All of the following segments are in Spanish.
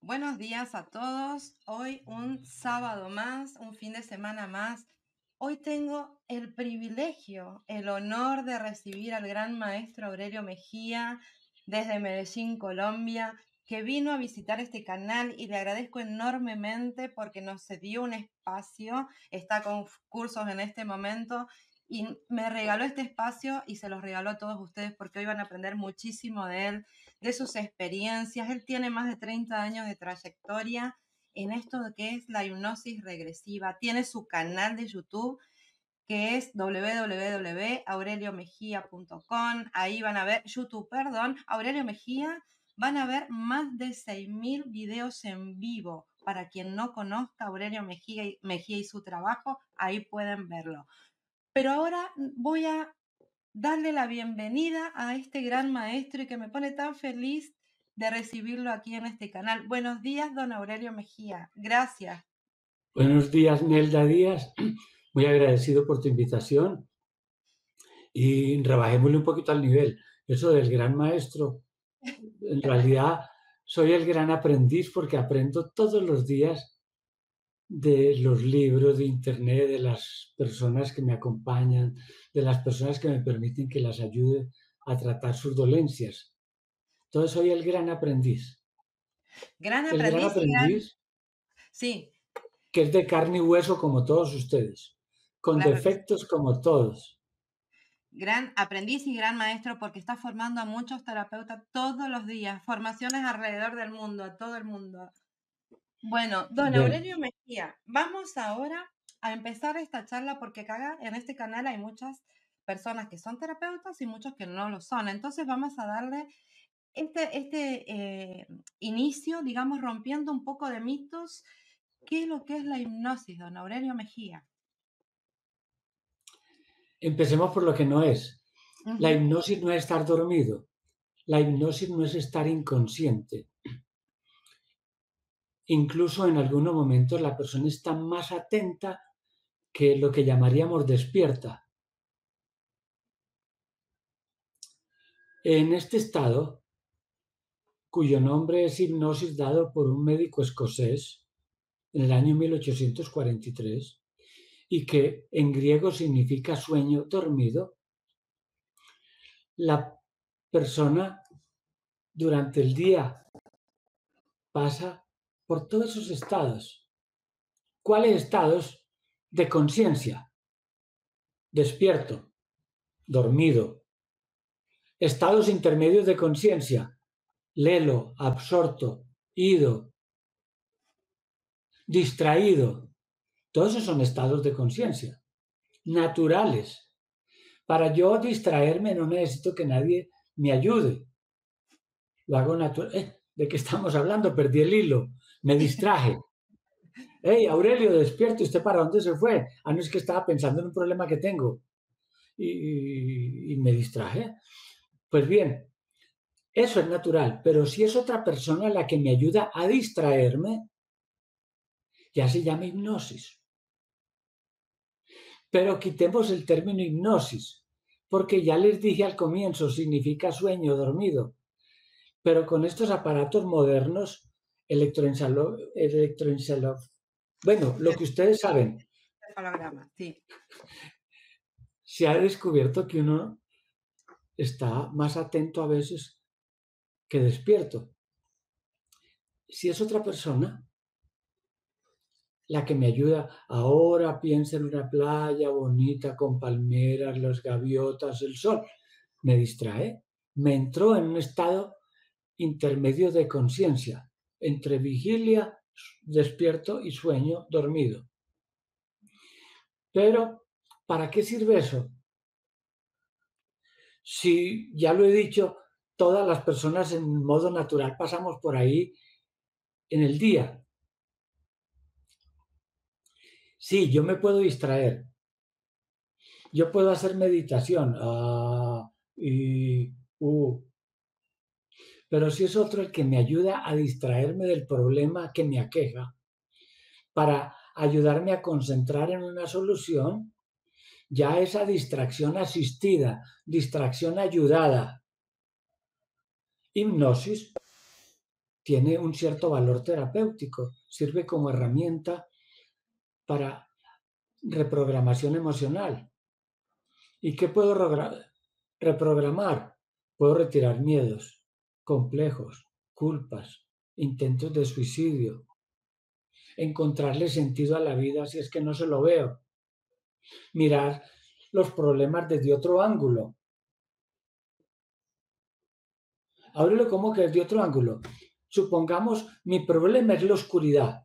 Buenos días a todos. Hoy un sábado más, un fin de semana más. Hoy tengo el privilegio, el honor de recibir al gran maestro Aurelio Mejía desde Medellín, Colombia, que vino a visitar este canal y le agradezco enormemente porque nos cedió un espacio, está con cursos en este momento y me regaló este espacio y se los regaló a todos ustedes porque hoy van a aprender muchísimo de él, de sus experiencias. Él tiene más de 30 años de trayectoria en esto de que es la hipnosis regresiva. Tiene su canal de YouTube que es www.aureliomejia.com. Ahí van a ver, YouTube, perdón, Aurelio Mejía, van a ver más de 6.000 videos en vivo. Para quien no conozca Aurelio Mejía y su trabajo, ahí pueden verlo. Pero ahora voy a darle la bienvenida a este gran maestro y que me pone tan feliz de recibirlo aquí en este canal. Buenos días, don Aurelio Mejía. Gracias. Buenos días, Nelda Díaz. Muy agradecido por tu invitación y rebajémosle un poquito al nivel. Eso del gran maestro, en realidad soy el gran aprendiz porque aprendo todos los días de los libros, de internet, de las personas que me acompañan, de las personas que me permiten que las ayude a tratar sus dolencias. Entonces soy el gran aprendiz. Gran El gran aprendiz y gran... aprendiz Sí, que es de carne y hueso como todos ustedes, con claro que sí. defectos como todos. Gran aprendiz y gran maestro porque está formando a muchos terapeutas todos los días, formaciones alrededor del mundo, a todo el mundo. Bueno, don Bueno, Aurelio Mejía, vamos ahora a empezar esta charla porque acá en este canal hay muchas personas que son terapeutas y muchos que no lo son. Entonces vamos a darle inicio, digamos, rompiendo un poco de mitos. ¿Qué es lo que es la hipnosis, don Aurelio Mejía? empecemos por lo que no es. La Ujú. hipnosis no es estar dormido. La hipnosis no es estar inconsciente. Incluso en algunos momentos la persona está más atenta que lo que llamaríamos despierta. En este estado, cuyo nombre es hipnosis dado por un médico escocés en el año 1843 y que en griego significa sueño dormido, la persona durante el día pasa por todos esos estados. ¿Cuáles estados? De conciencia, despierto, dormido. Estados intermedios de conciencia, lelo, absorto, ido, distraído. Todos esos son estados de conciencia, naturales. Para yo distraerme no necesito que nadie me ayude. Lo hago natural. ¿De qué estamos hablando? Perdí el hilo. Me distraje. Hey, Aurelio, despierto. ¿Usted para dónde se fue? Ah, no, es que estaba pensando en un problema que tengo. Y me distraje. Pues bien, eso es natural, pero si es otra persona la que me ayuda a distraerme, ya se llama hipnosis. Pero quitemos el término hipnosis, porque ya les dije al comienzo, significa sueño, dormido. Pero con estos aparatos modernos, electroencefalograma, bueno, lo que ustedes saben, Encefalograma, sí. se ha descubierto que uno está más atento a veces que despierto. Si es otra persona, la que me ayuda. Ahora piensa en una playa bonita con palmeras, las gaviotas, el sol. Me distrae. Me entró en un estado intermedio de conciencia, entre vigilia, despierto y sueño, dormido. Pero, ¿para qué sirve eso? Si, ya lo he dicho, todas las personas en modo natural pasamos por ahí en el día. Sí, yo me puedo distraer, yo puedo hacer meditación, y, pero si es otro el que me ayuda a distraerme del problema que me aqueja, para ayudarme a concentrar en una solución, ya esa distracción asistida, distracción ayudada, hipnosis, tiene un cierto valor terapéutico, sirve como herramienta para reprogramación emocional. ¿Y qué puedo reprogramar? Puedo retirar miedos, complejos, culpas, intentos de suicidio, encontrarle sentido a la vida si es que no se lo veo, mirar los problemas desde otro ángulo. Ábrelo como que desde otro ángulo. Supongamos, mi problema es la oscuridad.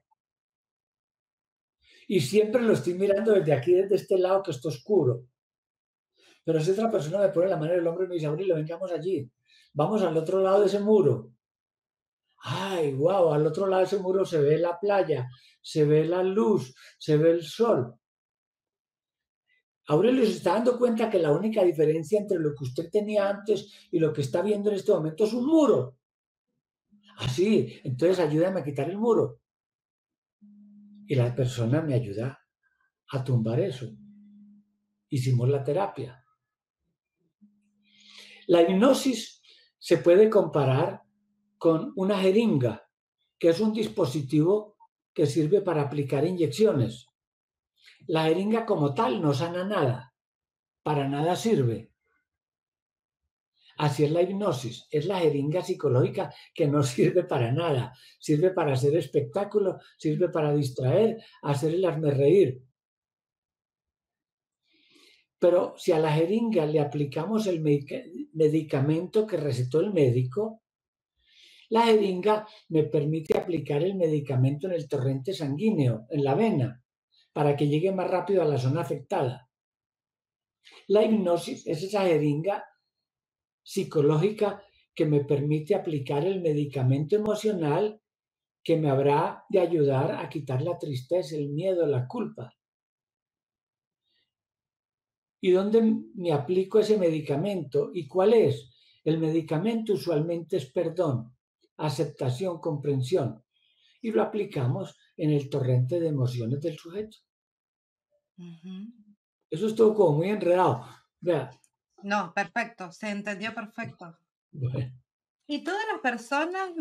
Y siempre lo estoy mirando desde aquí, desde este lado que está oscuro. Pero si otra persona me pone la mano en el hombro y me dice, Aurelio, vengamos allí. Vamos al otro lado de ese muro. Ay, wow, al otro lado de ese muro se ve la playa, se ve la luz, se ve el sol. Aurelio se está dando cuenta que la única diferencia entre lo que usted tenía antes y lo que está viendo en este momento es un muro. Así, entonces ayúdame a quitar el muro. Y la persona me ayuda a tumbar eso. Hicimos la terapia. La hipnosis se puede comparar con una jeringa, que es un dispositivo que sirve para aplicar inyecciones. La jeringa como tal no sana nada, para nada sirve. Así es la hipnosis, es la jeringa psicológica que no sirve para nada, sirve para hacer espectáculo, sirve para distraer, hacer el hazmerreír. Pero si a la jeringa le aplicamos el medicamento que recetó el médico, la jeringa me permite aplicar el medicamento en el torrente sanguíneo, en la vena, para que llegue más rápido a la zona afectada. La hipnosis es esa jeringa psicológica que me permite aplicar el medicamento emocional que me habrá de ayudar a quitar la tristeza, el miedo, la culpa. ¿Y dónde me aplico ese medicamento? ¿Y cuál es? El medicamento usualmente es perdón, aceptación, comprensión. Y lo aplicamos en el torrente de emociones del sujeto. Eso es todo como muy enredado. Vea. No, perfecto, se entendió perfecto. Bueno. ¿Y todas las personas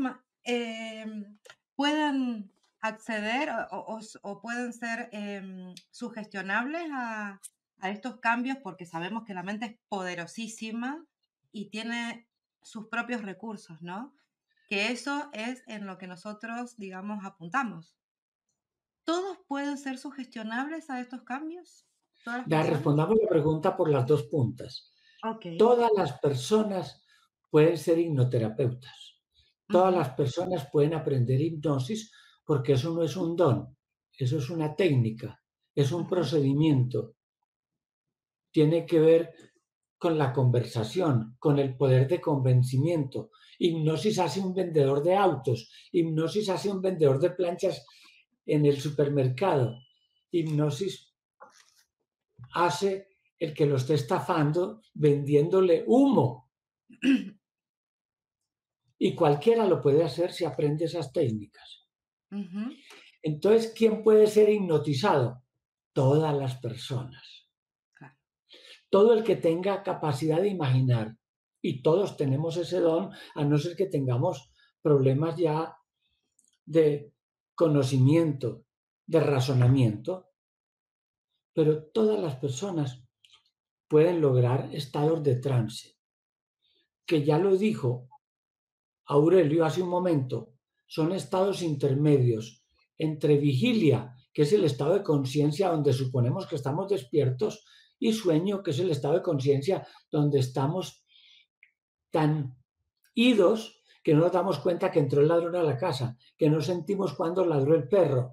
pueden acceder o pueden ser sugestionables a estos cambios? Porque sabemos que la mente es poderosísima y tiene sus propios recursos, ¿no? Que eso es en lo que nosotros, digamos, apuntamos. ¿Todos pueden ser sugestionables a estos cambios? ¿Todas las personas? Respondamos la pregunta por las dos puntas. Ok. Todas las personas pueden ser hipnoterapeutas. Todas las personas pueden aprender hipnosis porque eso no es un don, eso es una técnica, es un procedimiento. Tiene que ver con la conversación, con el poder de convencimiento. Hipnosis hace un vendedor de autos, hipnosis hace un vendedor de planchas en el supermercado, hipnosis hace el que lo esté estafando vendiéndole humo. Y cualquiera lo puede hacer si aprende esas técnicas. Entonces, ¿quién puede ser hipnotizado? Todas las personas. Claro. Todo el que tenga capacidad de imaginar. Y todos tenemos ese don, a no ser que tengamos problemas ya de conocimiento, de razonamiento. Pero todas las personas pueden lograr estados de trance. Que ya lo dijo Aurelio hace un momento, son estados intermedios entre vigilia, que es el estado de conciencia donde suponemos que estamos despiertos, y sueño, que es el estado de conciencia donde estamos tan idos que no nos damos cuenta que entró el ladrón a la casa, que no sentimos cuando ladró el perro.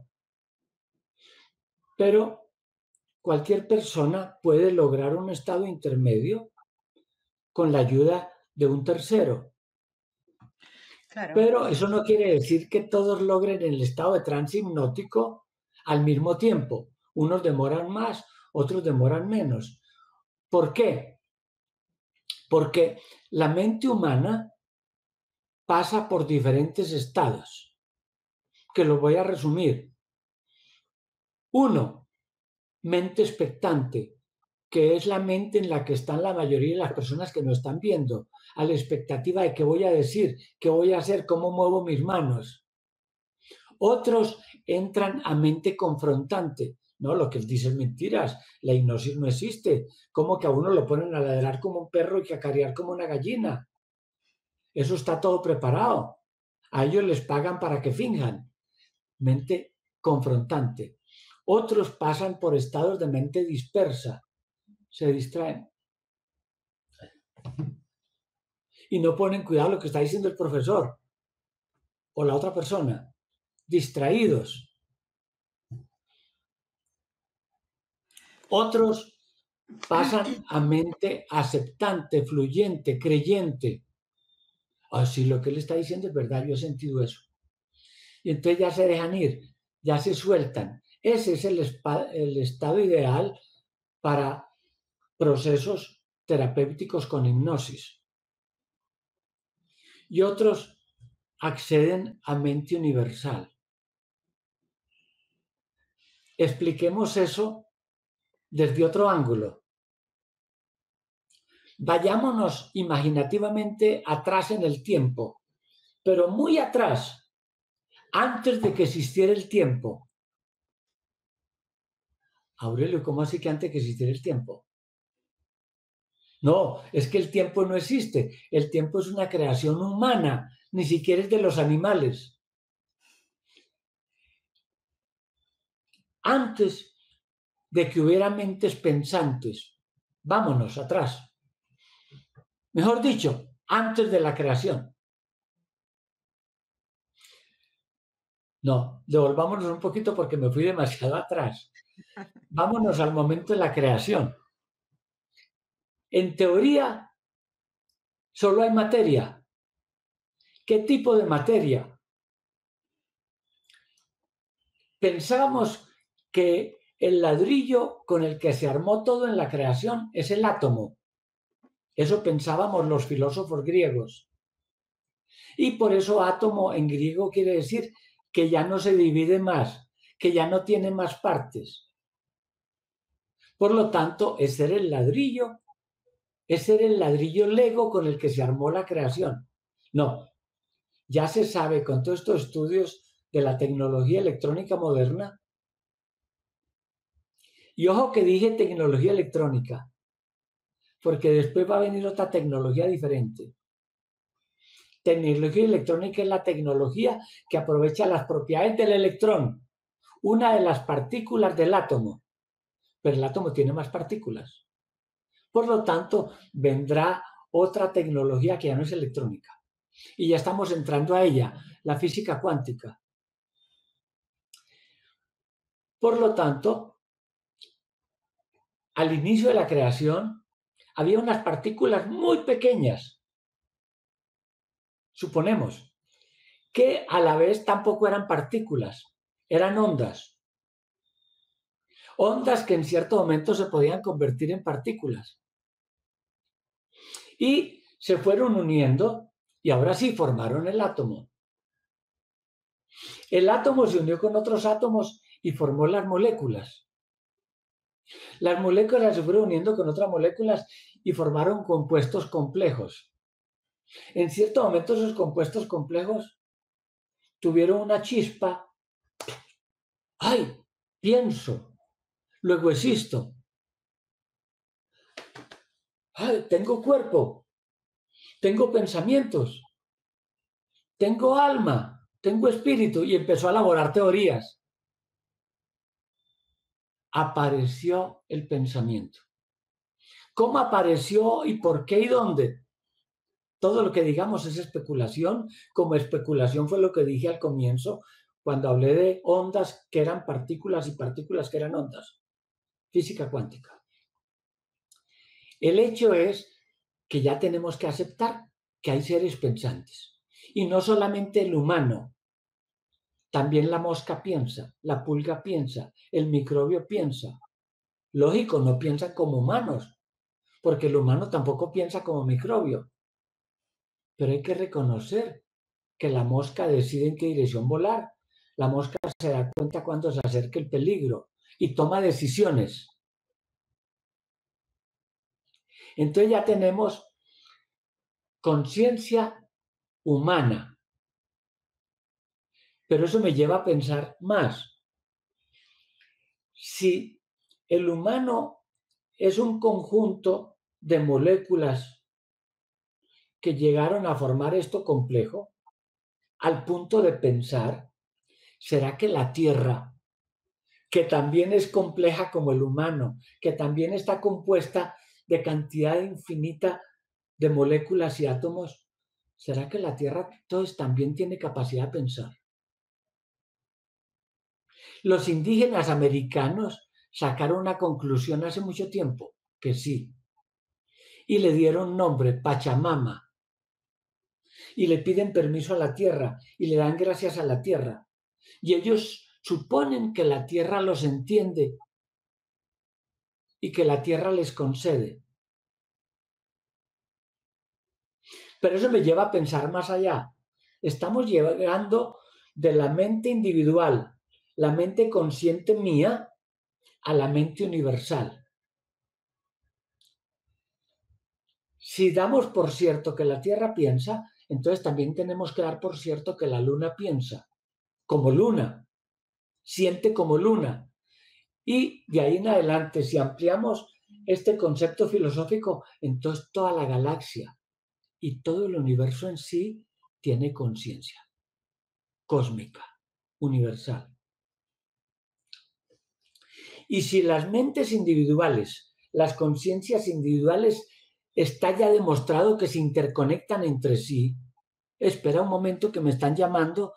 Pero cualquier persona puede lograr un estado intermedio con la ayuda de un tercero. Claro. Pero eso no quiere decir que todos logren el estado de trance hipnótico al mismo tiempo. Unos demoran más, otros demoran menos. ¿Por qué? Porque la mente humana pasa por diferentes estados, que los voy a resumir. Uno, mente expectante, que es la mente en la que están la mayoría de las personas que nos están viendo, a la expectativa de qué voy a decir, qué voy a hacer, cómo muevo mis manos. Otros entran a mente confrontante. No, lo que él dice es mentiras, la hipnosis no existe. ¿Cómo que a uno lo ponen a ladrar como un perro y que cacarear como una gallina? Eso está todo preparado. A ellos les pagan para que finjan. Mente confrontante. Otros pasan por estados de mente dispersa. Se distraen. Y no ponen cuidado a lo que está diciendo el profesor o la otra persona. Distraídos. Otros pasan a mente aceptante, fluyente, creyente. Así lo que él está diciendo es verdad, yo he sentido eso. Y entonces ya se dejan ir, ya se sueltan. Ese es el estado ideal para procesos terapéuticos con hipnosis. Y otros acceden a mente universal. Expliquemos eso desde otro ángulo. Vayámonos imaginativamente atrás en el tiempo, pero muy atrás, antes de que existiera el tiempo. Aurelio, ¿cómo así que antes de que existiera el tiempo? No, es que el tiempo no existe. El tiempo es una creación humana, ni siquiera es de los animales. Antes de que hubiera mentes pensantes, vámonos atrás. Mejor dicho, antes de la creación. No, devolvámonos un poquito porque me fui demasiado atrás. Vámonos al momento de la creación. En teoría, solo hay materia. ¿Qué tipo de materia? Pensábamos que el ladrillo con el que se armó todo en la creación es el átomo. Eso pensábamos los filósofos griegos. Y por eso átomo en griego quiere decir que ya no se divide más, que ya no tiene más partes. Por lo tanto, ese era el ladrillo Lego con el que se armó la creación. No, ya se sabe con todos estos estudios de la tecnología electrónica moderna. Y ojo que dije tecnología electrónica, porque después va a venir otra tecnología diferente. Tecnología electrónica es la tecnología que aprovecha las propiedades del electrón, una de las partículas del átomo, pero el átomo tiene más partículas. Por lo tanto, vendrá otra tecnología que ya no es electrónica. Y ya estamos entrando a ella, la física cuántica. Por lo tanto, al inicio de la creación, había unas partículas muy pequeñas, suponemos, que a la vez tampoco eran partículas, eran ondas. Ondas que en cierto momento se podían convertir en partículas. Y se fueron uniendo y ahora sí formaron el átomo. El átomo se unió con otros átomos y formó las moléculas. Las moléculas se fueron uniendo con otras moléculas y formaron compuestos complejos. En cierto momento esos compuestos complejos tuvieron una chispa. ¡Ay! Pienso. Luego existo. ¡Ay! Tengo cuerpo. Tengo pensamientos. Tengo alma. Tengo espíritu. Y empezó a elaborar teorías. Apareció el pensamiento. ¿Cómo apareció y por qué y dónde? Todo lo que digamos es especulación. Como especulación fue lo que dije al comienzo cuando hablé de ondas que eran partículas y partículas que eran ondas. Física cuántica. El hecho es que ya tenemos que aceptar que hay seres pensantes. Y no solamente el humano. También la mosca piensa, la pulga piensa, el microbio piensa. Lógico, no piensan como humanos, porque el humano tampoco piensa como microbio. Pero hay que reconocer que la mosca decide en qué dirección volar. La mosca se da cuenta cuando se acerca el peligro y toma decisiones. Entonces ya tenemos conciencia humana. Pero eso me lleva a pensar más. Si el humano es un conjunto de moléculas que llegaron a formar esto complejo, al punto de pensar, ¿será que la Tierra, que también es compleja como el humano, que también está compuesta de cantidad infinita de moléculas y átomos, ¿será que la Tierra entonces también tiene capacidad de pensar? Los indígenas americanos sacaron una conclusión hace mucho tiempo, que sí, y le dieron nombre, Pachamama, y le piden permiso a la Tierra y le dan gracias a la Tierra. Y ellos suponen que la Tierra los entiende y que la Tierra les concede. Pero eso me lleva a pensar más allá. Estamos llegando de la mente individual, la mente consciente mía, a la mente universal. Si damos por cierto que la Tierra piensa, entonces también tenemos que dar por cierto que la Luna piensa, como Luna, siente como Luna. Y de ahí en adelante, si ampliamos este concepto filosófico, entonces toda la galaxia y todo el universo en sí tiene conciencia cósmica, universal. Y si las mentes individuales, las conciencias individuales, está ya demostrado que se interconectan entre sí, espera un momento que me están llamando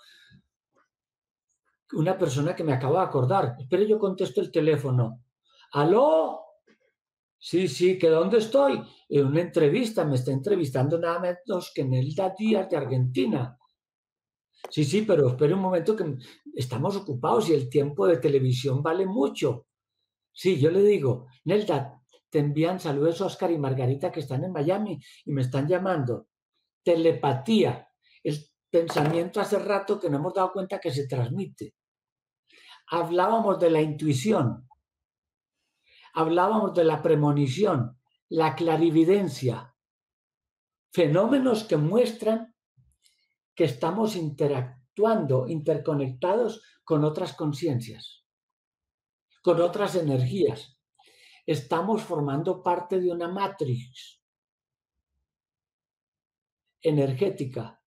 una persona que me acaba de acordar. Espera, yo contesto el teléfono. ¿Aló? Sí, ¿que dónde estoy? En una entrevista, me está entrevistando nada menos que Nelda Díaz de Argentina. Sí, pero espere un momento que estamos ocupados y el tiempo de televisión vale mucho. Sí, yo le digo, Nelda, te envían saludos Oscar y Margarita que están en Miami y me están llamando. Telepatía, el pensamiento hace rato que no hemos dado cuenta que se transmite. Hablábamos de la intuición, hablábamos de la premonición, la clarividencia, fenómenos que muestran que estamos interactuando, interconectados con otras conciencias, con otras energías. Estamos formando parte de una matrix energética.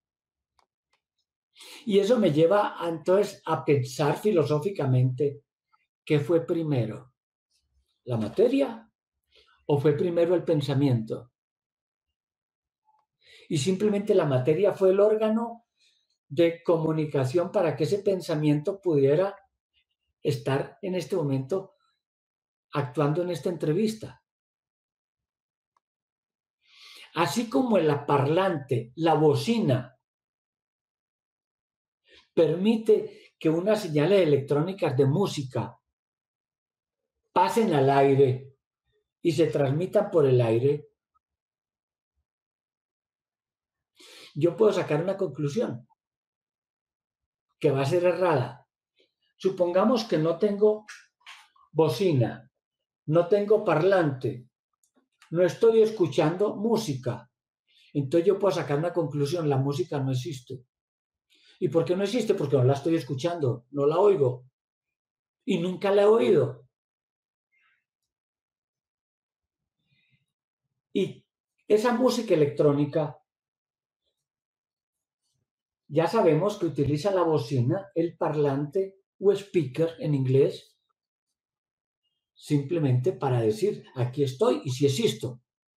Y eso me lleva entonces a pensar filosóficamente qué fue primero, la materia o fue primero el pensamiento. Y simplemente la materia fue el órgano de comunicación para que ese pensamiento pudiera estar en este momento actuando en esta entrevista. Así como el parlante, la bocina, permite que unas señales electrónicas de música pasen al aire y se transmitan por el aire, yo puedo sacar una conclusión que va a ser errada. Supongamos que no tengo bocina, no tengo parlante, no estoy escuchando música. Entonces yo puedo sacar una conclusión, la música no existe. ¿Y por qué no existe? Porque no la estoy escuchando, no la oigo. Y nunca la he oído. Y esa música electrónica, ya sabemos que utiliza la bocina, el parlante o speaker en inglés, simplemente para decir, aquí estoy y sí existo.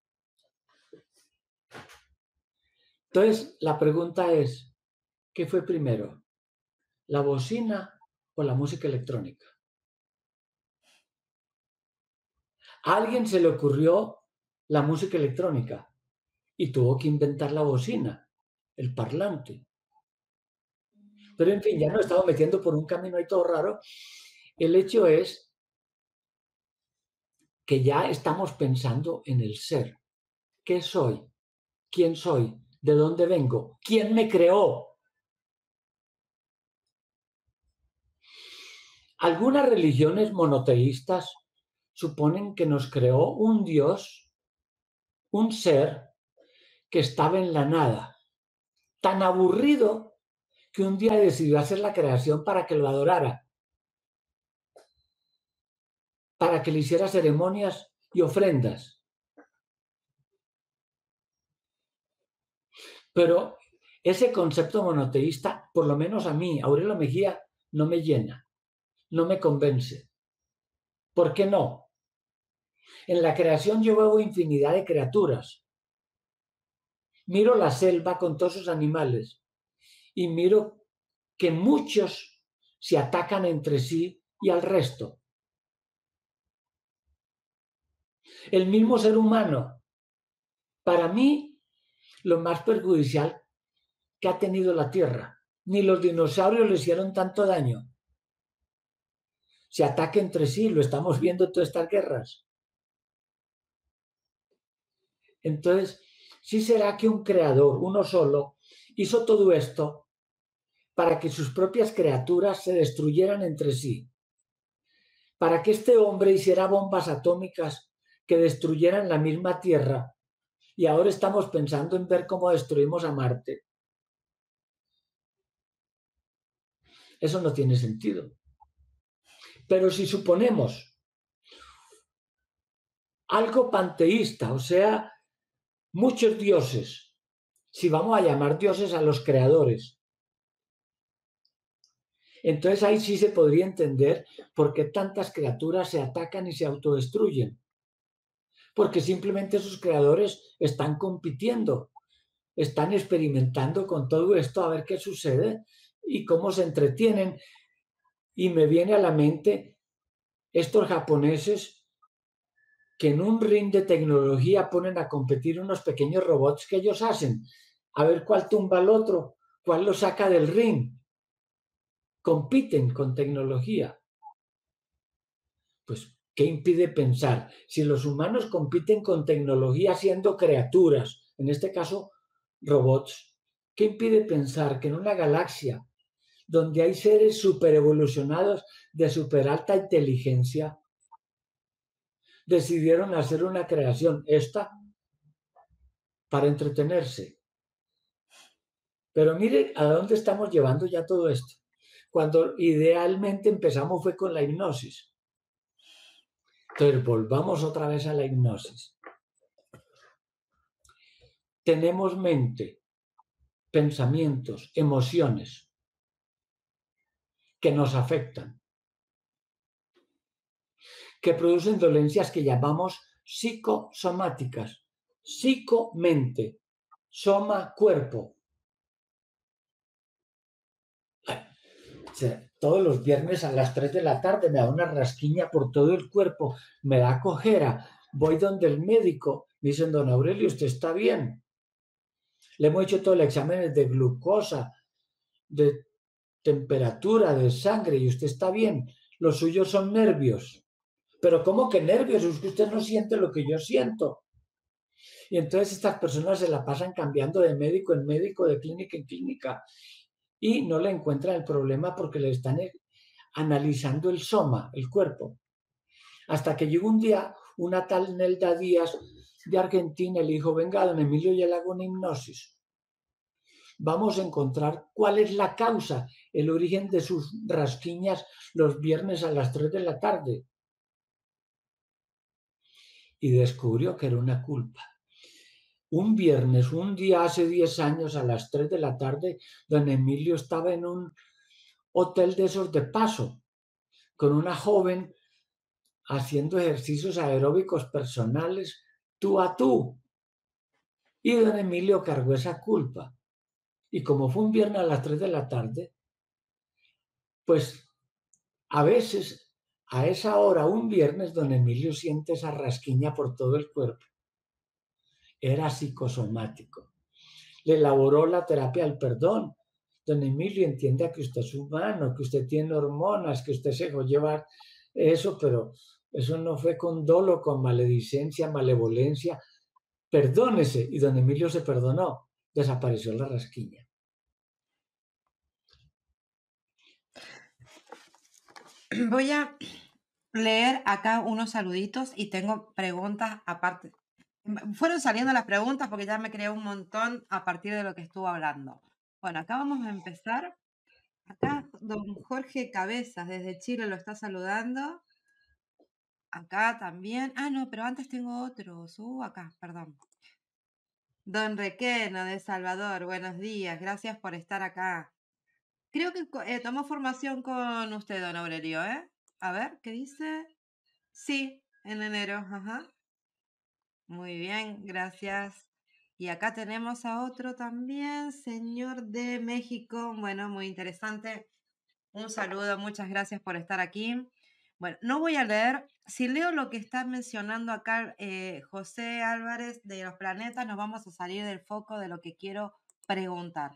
Entonces, la pregunta es, ¿qué fue primero? ¿La bocina o la música electrónica? A alguien se le ocurrió la música electrónica y tuvo que inventar la bocina, el parlante. Pero en fin, ya nos estamos metiendo por un camino ahí todo raro. El hecho es que ya estamos pensando en el ser. ¿Qué soy? ¿Quién soy? ¿De dónde vengo? ¿Quién me creó? Algunas religiones monoteístas suponen que nos creó un Dios un ser que estaba en la nada, tan aburrido que un día decidió hacer la creación para que lo adorara, para que le hiciera ceremonias y ofrendas. Pero ese concepto monoteísta, por lo menos a mí, Aurelio Mejía, no me llena, no me convence. ¿Por qué no? En la creación yo veo infinidad de criaturas. Miro la selva con todos sus animales y miro que muchos se atacan entre sí y al resto. El mismo ser humano, para mí, lo más perjudicial que ha tenido la Tierra. Ni los dinosaurios le hicieron tanto daño. Se ataca entre sí, lo estamos viendo en todas estas guerras. Entonces, ¿sí será que un creador, uno solo, hizo todo esto para que sus propias criaturas se destruyeran entre sí? Para que este hombre hiciera bombas atómicas que destruyeran la misma Tierra, y ahora estamos pensando en ver cómo destruimos a Marte. Eso no tiene sentido. Pero si suponemos algo panteísta, o sea, muchos dioses, si vamos a llamar dioses a los creadores, entonces ahí sí se podría entender por qué tantas criaturas se atacan y se autodestruyen. Porque simplemente sus creadores están compitiendo, están experimentando con todo esto a ver qué sucede y cómo se entretienen. Y me viene a la mente estos japoneses que en un ring de tecnología ponen a competir unos pequeños robots que ellos hacen, a ver cuál tumba al otro, cuál lo saca del ring. Compiten con tecnología. Pues, ¿qué impide pensar? Si los humanos compiten con tecnología siendo criaturas, en este caso robots, ¿qué impide pensar que en una galaxia donde hay seres superevolucionados de super alta inteligencia, decidieron hacer una creación, esta, para entretenerse? Pero mire a dónde estamos llevando ya todo esto. Cuando idealmente empezamos fue con la hipnosis. Entonces, volvamos otra vez a la hipnosis. Tenemos mente, pensamientos, emociones que nos afectan, que producen dolencias que llamamos psicosomáticas. Psico-mente, soma-cuerpo. O sea, todos los viernes a las 3 de la tarde me da una rasquiña por todo el cuerpo, me da cojera, voy donde el médico, me dicen, don Aurelio, usted está bien. Le hemos hecho todos los exámenes de glucosa, de temperatura, de sangre, y usted está bien. Los suyos son nervios. Pero ¿cómo que nervios? Es que usted no siente lo que yo siento. Y entonces estas personas se la pasan cambiando de médico en médico, de clínica en clínica, y no le encuentran el problema porque le están analizando el soma, el cuerpo. Hasta que llegó un día una tal Nelda Díaz de Argentina y le dijo, venga, don Emilio, ya le hago una hipnosis. Vamos a encontrar cuál es la causa, el origen de sus rasquiñas los viernes a las 3 de la tarde. Y descubrió que era una culpa. Un viernes, un día hace 10 años a las 3 de la tarde, don Emilio estaba en un hotel de esos de paso, con una joven haciendo ejercicios aeróbicos personales tú a tú. Y don Emilio cargó esa culpa. Y como fue un viernes a las 3 de la tarde, pues a veces a esa hora, un viernes, don Emilio siente esa rasquiña por todo el cuerpo. Era psicosomático. Le elaboró la terapia del perdón. Don Emilio, entienda que usted es humano, que usted tiene hormonas, que usted se dejó llevar eso, pero eso no fue con dolo, con maledicencia, malevolencia. Perdónese. Y don Emilio se perdonó. Desapareció la rasquiña. Voy a leer acá unos saluditos y tengo preguntas aparte Fueron saliendo las preguntas porque ya me creé un montón a partir de lo que estuvo hablando. Bueno, acá vamos a empezar. Acá don Jorge Cabezas desde Chile lo está saludando. Acá también. Ah, no, pero antes tengo otros. Acá, perdón. Don Requeno de Salvador, buenos días. Gracias por estar acá. Creo que tomó formación con usted, don Aurelio, ¿eh? A ver, ¿qué dice? Sí, en enero, ajá. Muy bien, gracias. Y acá tenemos a otro también, señor de México. Bueno, muy interesante. Un saludo, muchas gracias por estar aquí. Bueno, no voy a leer. Si leo lo que está mencionando acá José Álvarez de los planetas, nos vamos a salir del foco de lo que quiero preguntar.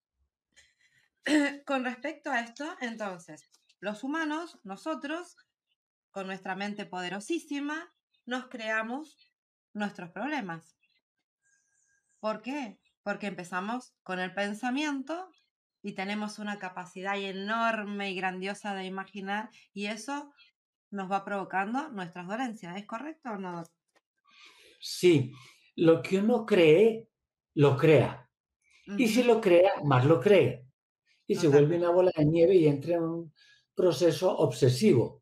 Con respecto a esto, entonces, los humanos, nosotros, con nuestra mente poderosísima, nos creamos nuestros problemas. ¿Por qué? Porque empezamos con el pensamiento y tenemos una capacidad enorme y grandiosa de imaginar y eso nos va provocando nuestras dolencias. ¿Es correcto o no? Sí, lo que uno cree, lo crea. Y si lo crea, más lo cree. Y se vuelve Totalmente. una bola de nieve y entra en un proceso obsesivo.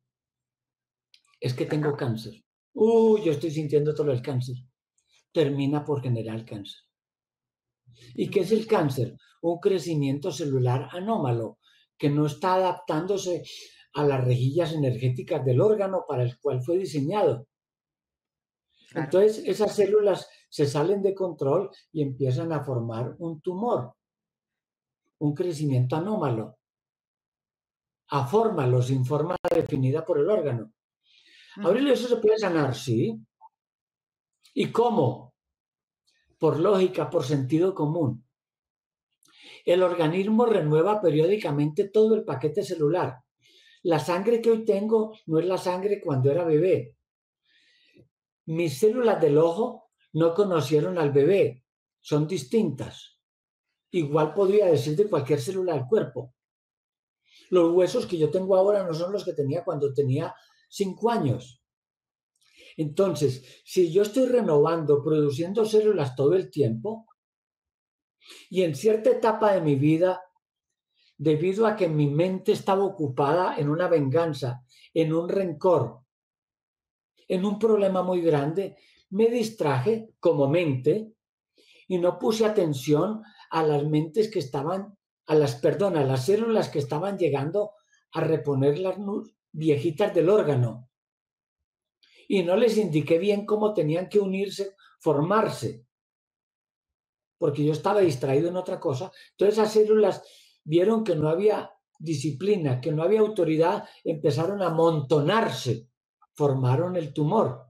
Es que tengo cáncer. Yo estoy sintiendo todo el cáncer. Termina por generar cáncer. ¿Y qué es el cáncer? Un crecimiento celular anómalo que no está adaptándose a las rejillas energéticas del órgano para el cual fue diseñado. Claro. Entonces, esas células se salen de control y empiezan a formar un tumor, un crecimiento anómalo, afórmalo sin forma definida por el órgano. Aurelio, ¿eso se puede sanar? Sí. ¿Y cómo? Por lógica, por sentido común. El organismo renueva periódicamente todo el paquete celular. La sangre que hoy tengo no es la sangre cuando era bebé. Mis células del ojo no conocieron al bebé, son distintas. Igual podría decir de cualquier célula del cuerpo. Los huesos que yo tengo ahora no son los que tenía cuando tenía 5 años. Entonces, si yo estoy renovando, produciendo células todo el tiempo, y en cierta etapa de mi vida, debido a que mi mente estaba ocupada en una venganza, en un rencor, en un problema muy grande, me distraje como mente y no puse atención a las mentes que estaban, a las células que estaban llegando a reponer las viejitas del órgano. Y no les indiqué bien cómo tenían que unirse, formarse, porque yo estaba distraído en otra cosa. Entonces esas células vieron que no había disciplina, que no había autoridad, empezaron a amontonarse, formaron el tumor.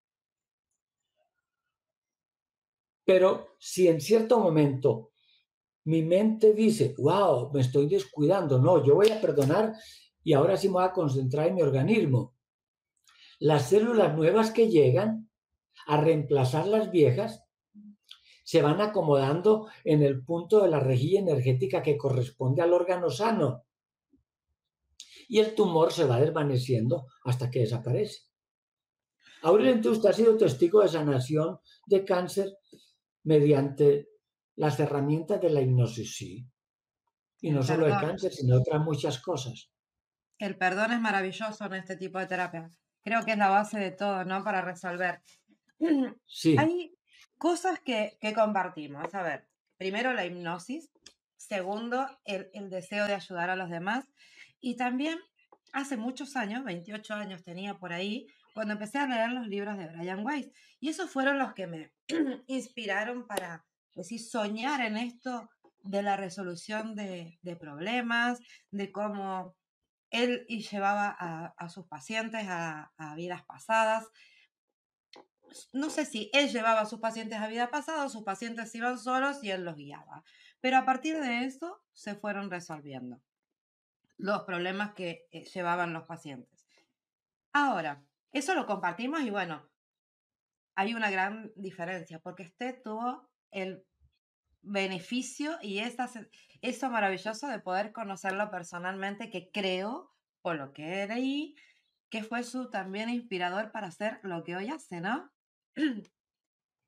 Pero si en cierto momento mi mente dice, wow, me estoy descuidando, no, yo voy a perdonar y ahora sí me voy a concentrar en mi organismo. Las células nuevas que llegan a reemplazar las viejas se van acomodando en el punto de la rejilla energética que corresponde al órgano sano y el tumor se va desvaneciendo hasta que desaparece. Aurelio, usted ha sido testigo de sanación de cáncer mediante las herramientas de la hipnosis, sí. Y El no solo de perdón. cáncer, sino de otras muchas cosas. El perdón es maravilloso en este tipo de terapia. Creo que es la base de todo, ¿no? Para resolver. Sí, Hay cosas que compartimos. A ver, primero la hipnosis. Segundo, el deseo de ayudar a los demás. Y también hace muchos años, 28 años tenía por ahí, cuando empecé a leer los libros de Brian Weiss. Y esos fueron los que me inspiraron para decir, soñar en esto de la resolución de problemas, de cómo él y llevaba a sus pacientes a vidas pasadas. No sé si él llevaba a sus pacientes a vida pasada o sus pacientes iban solos y él los guiaba. Pero a partir de eso se fueron resolviendo los problemas que llevaban los pacientes. Ahora, eso lo compartimos y bueno, hay una gran diferencia porque usted tuvo el beneficio y eso maravilloso de poder conocerlo personalmente, que creo, por lo que leí, que fue su también inspirador para hacer lo que hoy hace, ¿no?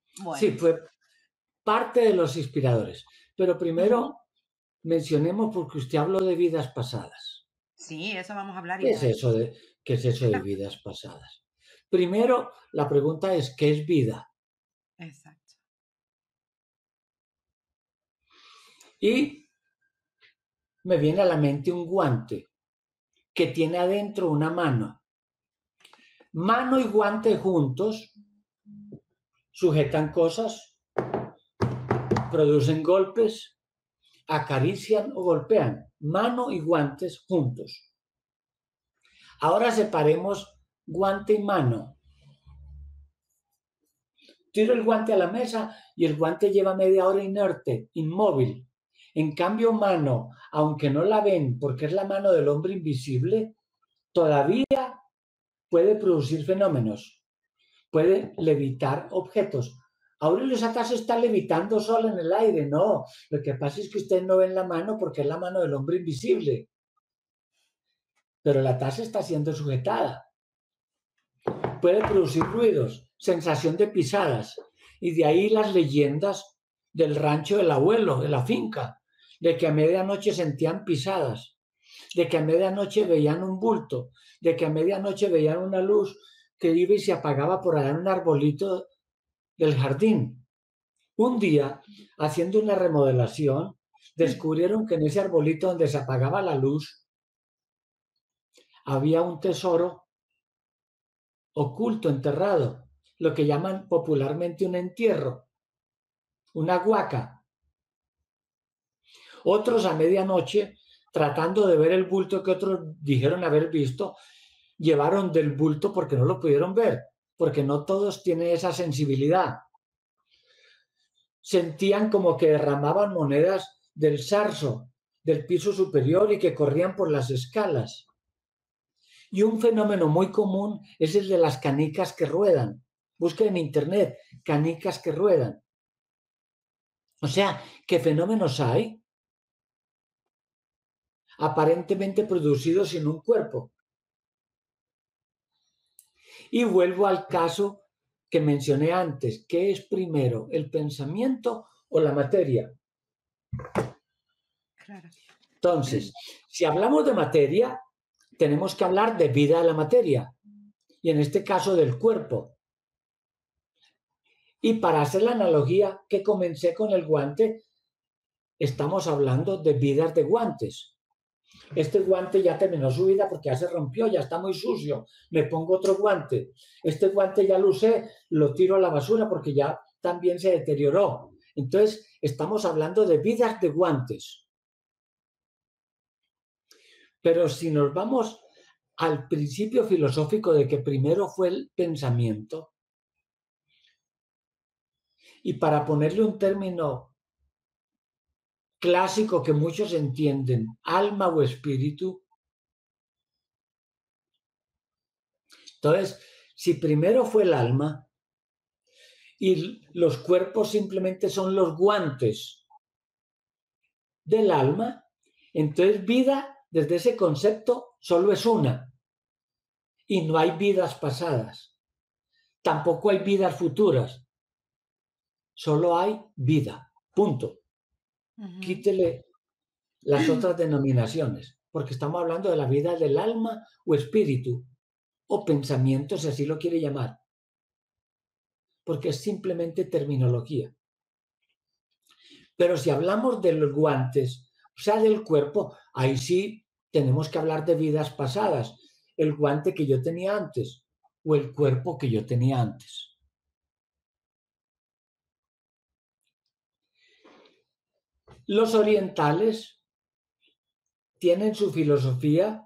Sí, Bueno. fue parte de los inspiradores. Pero Ujú. primero mencionemos porque usted habló de vidas pasadas. Sí, eso vamos a hablar y ¿Qué es tanto. eso qué es eso de vidas pasadas? Primero, la pregunta es, ¿qué es vida? Exacto. Y me viene a la mente un guante que tiene adentro una mano. Mano y guante juntos sujetan cosas, producen golpes, acarician o golpean. Mano y guantes juntos. Ahora separemos guante y mano. Tiro el guante a la mesa y el guante lleva media hora inerte, inmóvil. En cambio, mano, aunque no la ven porque es la mano del hombre invisible, todavía puede producir fenómenos, puede levitar objetos. Aurelio Satas está levitando solo en el aire, no. Lo que pasa es que ustedes no ven la mano porque es la mano del hombre invisible, pero la taza está siendo sujetada. Puede producir ruidos, sensación de pisadas, y de ahí las leyendas del rancho del abuelo, de la finca, de que a medianoche sentían pisadas, de que a medianoche veían un bulto, de que a medianoche veían una luz que iba y se apagaba por allá en un arbolito del jardín. Un día, haciendo una remodelación, descubrieron que en ese arbolito donde se apagaba la luz había un tesoro oculto, enterrado, lo que llaman popularmente un entierro, una huaca. Otros a medianoche, tratando de ver el bulto que otros dijeron haber visto, llevaron del bulto porque no lo pudieron ver, porque no todos tienen esa sensibilidad. Sentían como que derramaban monedas del zarzo, del piso superior y que corrían por las escalas. Y un fenómeno muy común es el de las canicas que ruedan. Busquen en internet canicas que ruedan. O sea, ¿qué fenómenos hay? Aparentemente producidos sin un cuerpo. Y vuelvo al caso que mencioné antes. ¿Qué es primero, el pensamiento o la materia? Claro. Entonces, si hablamos de materia, tenemos que hablar de vida de la materia. Y en este caso del cuerpo. Y para hacer la analogía que comencé con el guante, estamos hablando de vidas de guantes. Este guante ya terminó su vida porque ya se rompió, ya está muy sucio. Me pongo otro guante. Este guante ya lo usé, lo tiro a la basura porque ya también se deterioró. Entonces, estamos hablando de vidas de guantes. Pero si nos vamos al principio filosófico de que primero fue el pensamiento, y para ponerle un término clásico que muchos entienden, alma o espíritu. Entonces, si primero fue el alma y los cuerpos simplemente son los guantes del alma, entonces vida desde ese concepto solo es una y no hay vidas pasadas, tampoco hay vidas futuras, solo hay vida, punto. Ujú. Quítele las otras denominaciones, porque estamos hablando de la vida del alma o espíritu, o pensamiento, si así lo quiere llamar, porque es simplemente terminología. Pero si hablamos de los guantes, o sea, del cuerpo, ahí sí tenemos que hablar de vidas pasadas, el guante que yo tenía antes o el cuerpo que yo tenía antes. Los orientales tienen su filosofía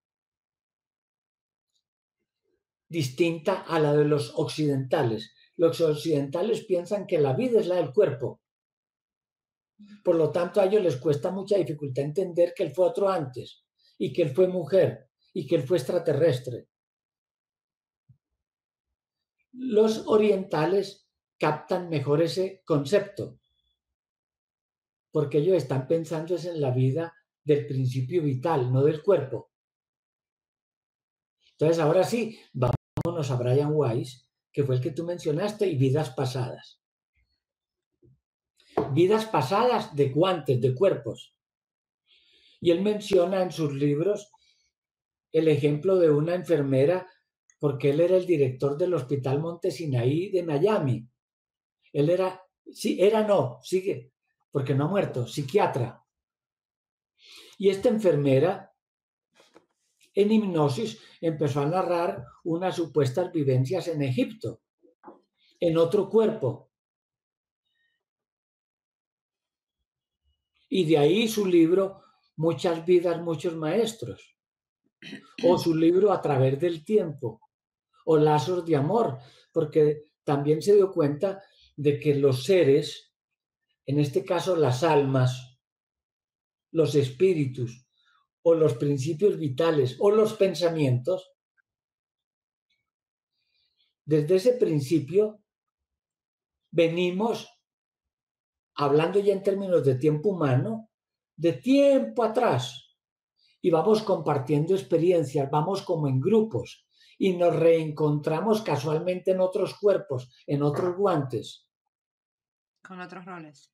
distinta a la de los occidentales. Los occidentales piensan que la vida es la del cuerpo. Por lo tanto, a ellos les cuesta mucha dificultad entender que él fue otro antes y que él fue mujer y que él fue extraterrestre. Los orientales captan mejor ese concepto porque ellos están pensando en la vida del principio vital, no del cuerpo. Entonces, ahora sí, vámonos a Brian Weiss, que fue el que tú mencionaste, y vidas pasadas. vidas pasadas de guantes, de cuerpos. Y él menciona en sus libros el ejemplo de una enfermera, porque él era el director del Hospital Monte Sinaí de Miami. Él era, sí, era no, sigue, porque no ha muerto, psiquiatra. Y esta enfermera, en hipnosis, empezó a narrar unas supuestas vivencias en Egipto, en otro cuerpo. Y de ahí su libro, Muchas vidas, muchos maestros. O su libro A través del tiempo. O Lazos de amor. Porque también se dio cuenta de que los seres, en este caso las almas, los espíritus, o los principios vitales, o los pensamientos, desde ese principio venimos, hablando ya en términos de tiempo humano, de tiempo atrás, y vamos compartiendo experiencias, vamos como en grupos, y nos reencontramos casualmente en otros cuerpos, en otros guantes. Con otros roles.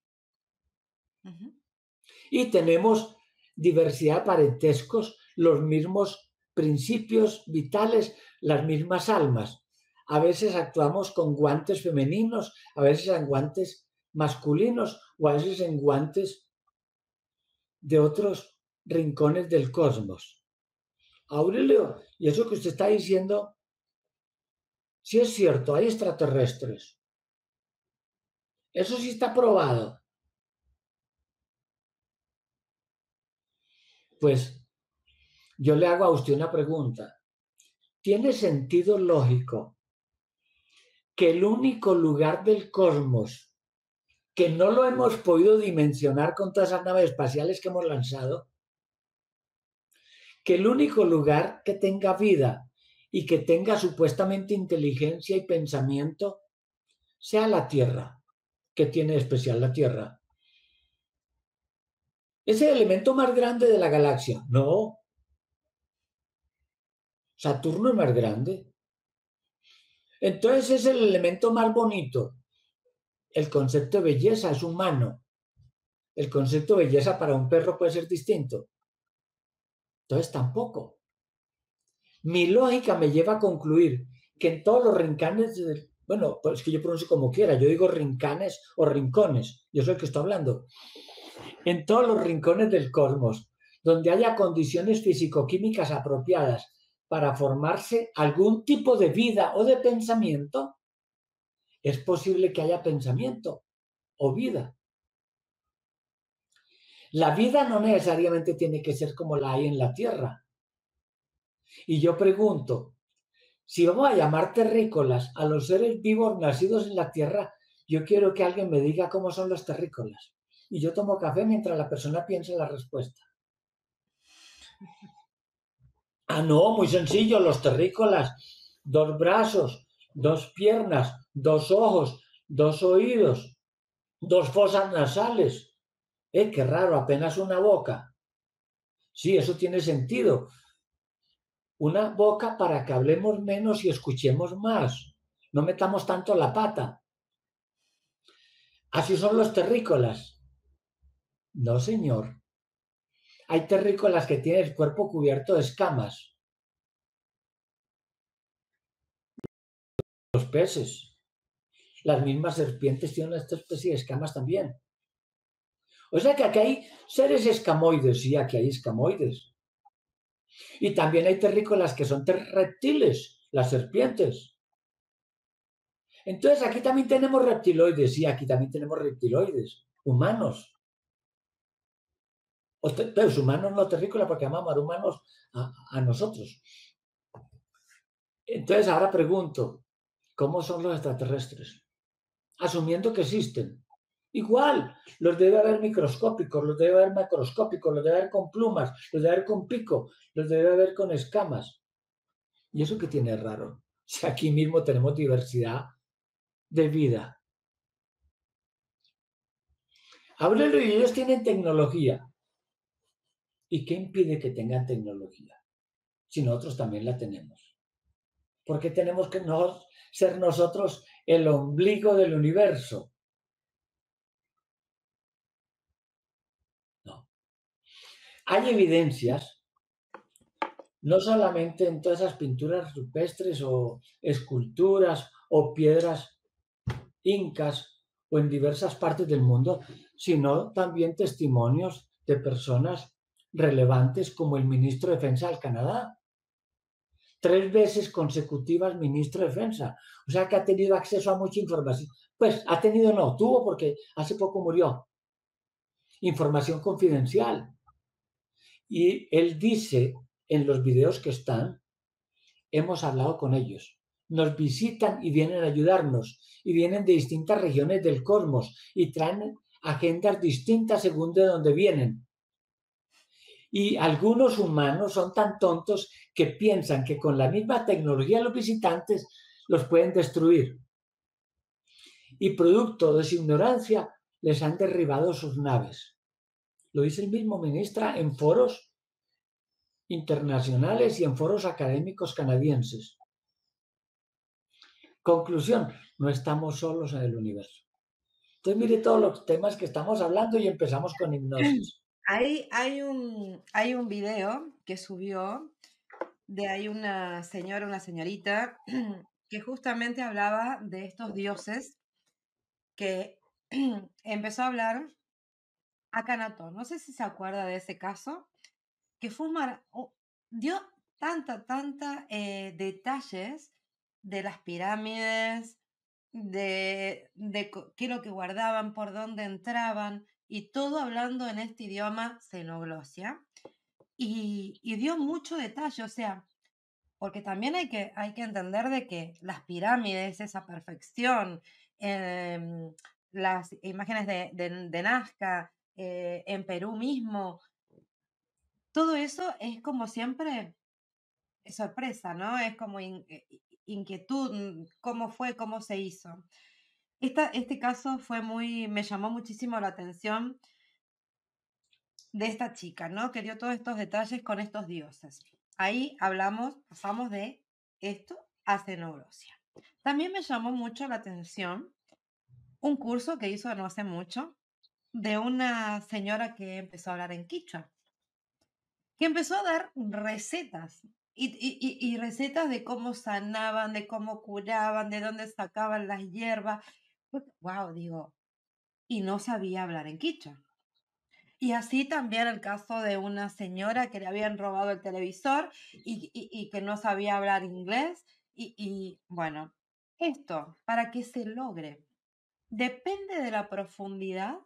Y tenemos diversidad de parentescos, los mismos principios vitales, las mismas almas. A veces actuamos con guantes femeninos, a veces en guantes masculinos o a veces en guantes de otros rincones del cosmos. Aurelio, y eso que usted está diciendo, sí es cierto, hay extraterrestres. Eso sí está probado. Pues yo le hago a usted una pregunta. ¿Tiene sentido lógico que el único lugar del cosmos que no lo hemos podido dimensionar con todas esas naves espaciales que hemos lanzado, que el único lugar que tenga vida y que tenga supuestamente inteligencia y pensamiento sea la Tierra? ¿Qué tiene de especial la Tierra? ¿Es el elemento más grande de la galaxia? No. Saturno es más grande. Entonces es el elemento más bonito. El concepto de belleza es humano. El concepto de belleza para un perro puede ser distinto. Entonces tampoco. Mi lógica me lleva a concluir que en todos los rincones, bueno, pues es que yo pronuncio como quiera, yo digo rincanes o rincones, yo soy el que estoy hablando. En todos los rincones del cosmos, donde haya condiciones físico-químicas apropiadas para formarse algún tipo de vida o de pensamiento, es posible que haya pensamiento o vida. La vida no necesariamente tiene que ser como la hay en la Tierra. Y yo pregunto, si vamos a llamar terrícolas a los seres vivos nacidos en la Tierra, yo quiero que alguien me diga cómo son los terrícolas. Y yo tomo café mientras la persona piensa la respuesta. Ah, no, muy sencillo, los terrícolas. 2 brazos, 2 piernas, 2 ojos, 2 oídos, 2 fosas nasales. Qué raro, apenas una boca. Sí, eso tiene sentido. Una boca para que hablemos menos y escuchemos más. No metamos tanto la pata. Así son los terrícolas. No, señor. Hay terrícolas que tienen el cuerpo cubierto de escamas. Los peces. Las mismas serpientes tienen esta especie de escamas también. O sea que aquí hay seres escamoides. Sí, aquí hay escamoides. Y también hay terrícolas que son reptiles, las serpientes. Entonces aquí también tenemos reptiloides. Sí, aquí también tenemos reptiloides. Humanos. Los humanos no terrícolas porque amamos a humanos a nosotros. Entonces ahora pregunto, ¿cómo son los extraterrestres? Asumiendo que existen. Igual, los debe haber microscópicos, los debe haber macroscópicos, los debe haber con plumas, los debe haber con pico, los debe haber con escamas. ¿Y eso qué tiene raro? Si aquí mismo tenemos diversidad de vida. Ábrelo y ellos tienen tecnología. ¿Y qué impide que tengan tecnología? Si nosotros también la tenemos. ¿Por qué tenemos que ser nosotros el ombligo del universo? Hay evidencias, no solamente en todas esas pinturas rupestres o esculturas o piedras incas o en diversas partes del mundo, sino también testimonios de personas relevantes como el ministro de Defensa del Canadá, 3 veces consecutivas ministro de Defensa, o sea que ha tenido acceso a mucha información. Pues ha tenido, no, tuvo porque hace poco murió, información confidencial. Y él dice en los videos que están, hemos hablado con ellos, nos visitan y vienen a ayudarnos, y vienen de distintas regiones del cosmos y traen agendas distintas según de dónde vienen. Y algunos humanos son tan tontos que piensan que con la misma tecnología los visitantes los pueden destruir. Y producto de su ignorancia les han derribado sus naves. Lo dice el mismo ministro en foros internacionales y en foros académicos canadienses. Conclusión, no estamos solos en el universo. Entonces mire todos los temas que estamos hablando y empezamos con hipnosis. Hay un video que subió de ahí una señora, una señorita, que justamente hablaba de estos dioses que empezó a hablar Akhenaton. No sé si se acuerda de ese caso, que fue dio tanta detalles de las pirámides, qué es lo que guardaban, por dónde entraban, y todo hablando en este idioma xenoglosia. Y dio mucho detalle, o sea, porque también hay que entender de que las pirámides, esa perfección, em, las imágenes de Nazca, en Perú mismo, todo eso es como siempre sorpresa, ¿no? Es como inquietud, cómo fue, cómo se hizo. Este caso me llamó muchísimo la atención de esta chica, ¿no? Que dio todos estos detalles con estos dioses. Ahí pasamos de esto a xenoglosia. También me llamó mucho la atención un curso que hizo no hace mucho de una señora que empezó a hablar en quichua, que empezó a dar recetas y recetas de cómo sanaban, de cómo curaban, de dónde sacaban las hierbas. Wow, digo, y no sabía hablar en quichua. Y así también el caso de una señora que le habían robado el televisor y que no sabía hablar inglés. Bueno, esto, para que se logre, depende de la profundidad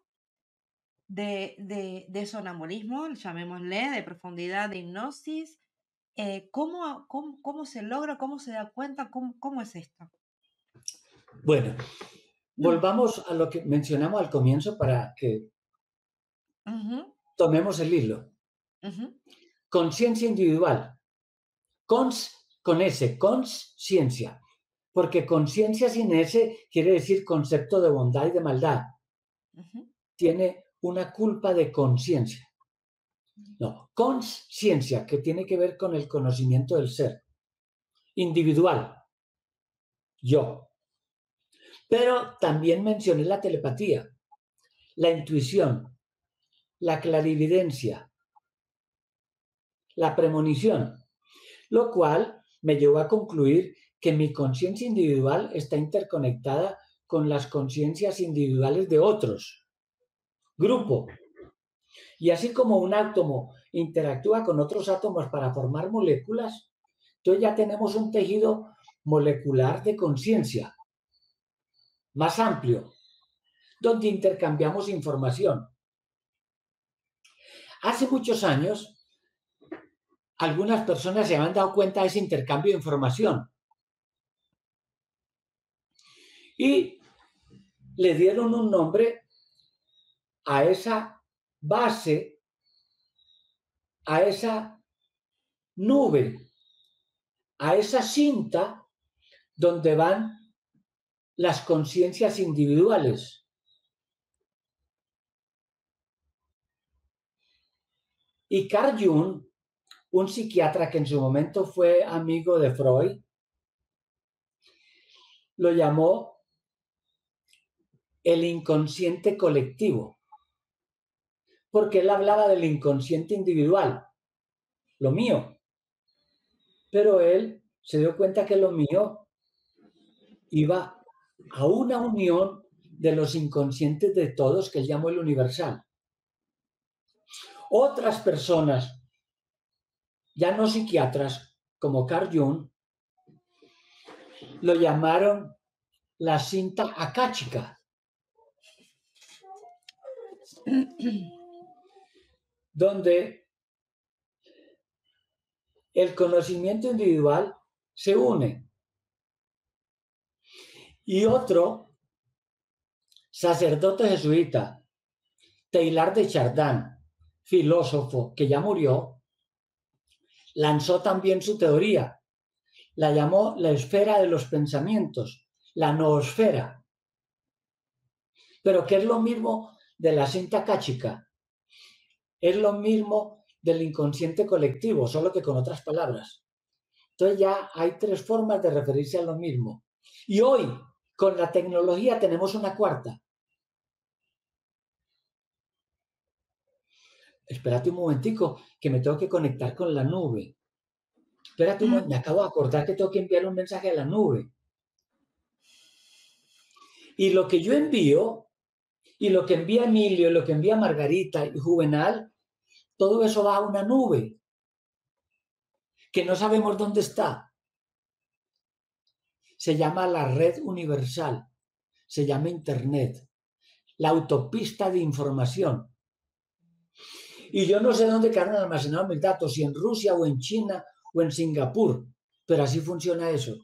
de sonambulismo, llamémosle, de profundidad de hipnosis. ¿Cómo se logra? ¿Cómo se da cuenta? ¿Cómo es esto? Bueno, volvamos a lo que mencionamos al comienzo para que Ujú, tomemos el hilo. ujú, Conciencia individual. Con S, conciencia. Porque conciencia sin S quiere decir concepto de bondad y de maldad. ujú. Tiene una culpa de conciencia. No, conciencia, que tiene que ver con el conocimiento del ser. Individual, yo. Pero también mencioné la telepatía, la intuición, la clarividencia, la premonición, lo cual me llevó a concluir que mi conciencia individual está interconectada con las conciencias individuales de otros, grupo. Y así como un átomo interactúa con otros átomos para formar moléculas, entonces ya tenemos un tejido molecular de conciencia más amplio, donde intercambiamos información. Hace muchos años, algunas personas se han dado cuenta de ese intercambio de información y le dieron un nombre a esa base, a esa nube, a esa cinta donde van las conciencias individuales. Y Carl Jung, un psiquiatra que en su momento fue amigo de Freud, lo llamó el inconsciente colectivo, porque él hablaba del inconsciente individual, lo mío. Pero él se dio cuenta que lo mío iba a una unión de los inconscientes de todos, que él llamó el universal. Otras personas, ya no psiquiatras, como Carl Jung, lo llamaron la cinta akáchica, donde el conocimiento individual se une. Y otro sacerdote jesuita, Teilhard de Chardin, filósofo que ya murió, lanzó también su teoría. La llamó la esfera de los pensamientos, la noosfera. Pero que es lo mismo de la cinta akáchica, es lo mismo del inconsciente colectivo, solo que con otras palabras. Entonces ya hay tres formas de referirse a lo mismo. Y hoy, con la tecnología, tenemos una cuarta. Espérate un momentico, que me tengo que conectar con la nube. Espérate un momento, me acabo de acordar que tengo que enviar un mensaje a la nube. Y lo que yo envío, y lo que envía Emilio, y lo que envía Margarita y Juvenal, todo eso va a una nube, que no sabemos dónde está. Se llama la red universal, se llama Internet, la autopista de información. Y yo no sé dónde quedaron almacenados mis datos, si en Rusia o en China o en Singapur, pero así funciona eso.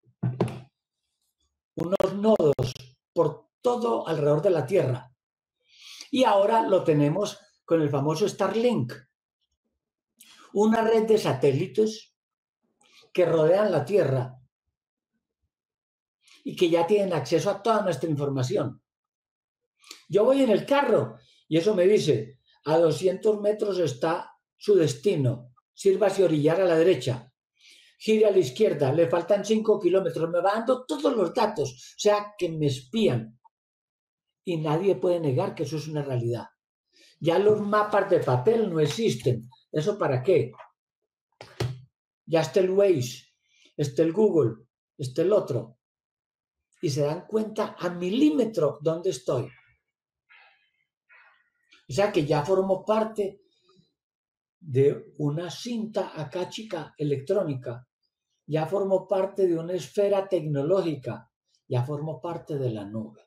Unos nodos por todo alrededor de la Tierra. Y ahora lo tenemos con el famoso Starlink, una red de satélites que rodean la Tierra y que ya tienen acceso a toda nuestra información. Yo voy en el carro y eso me dice, a 200 metros está su destino, sírvase orillar a la derecha, gire a la izquierda, le faltan 5 kilómetros, me va dando todos los datos, o sea que me espían. Y nadie puede negar que eso es una realidad. Ya los mapas de papel no existen. ¿Eso para qué? Ya está el Waze, está el Google, está el otro. Y se dan cuenta a milímetro dónde estoy. O sea que ya formo parte de una cinta akáchica electrónica. Ya formo parte de una esfera tecnológica. Ya formo parte de la nube.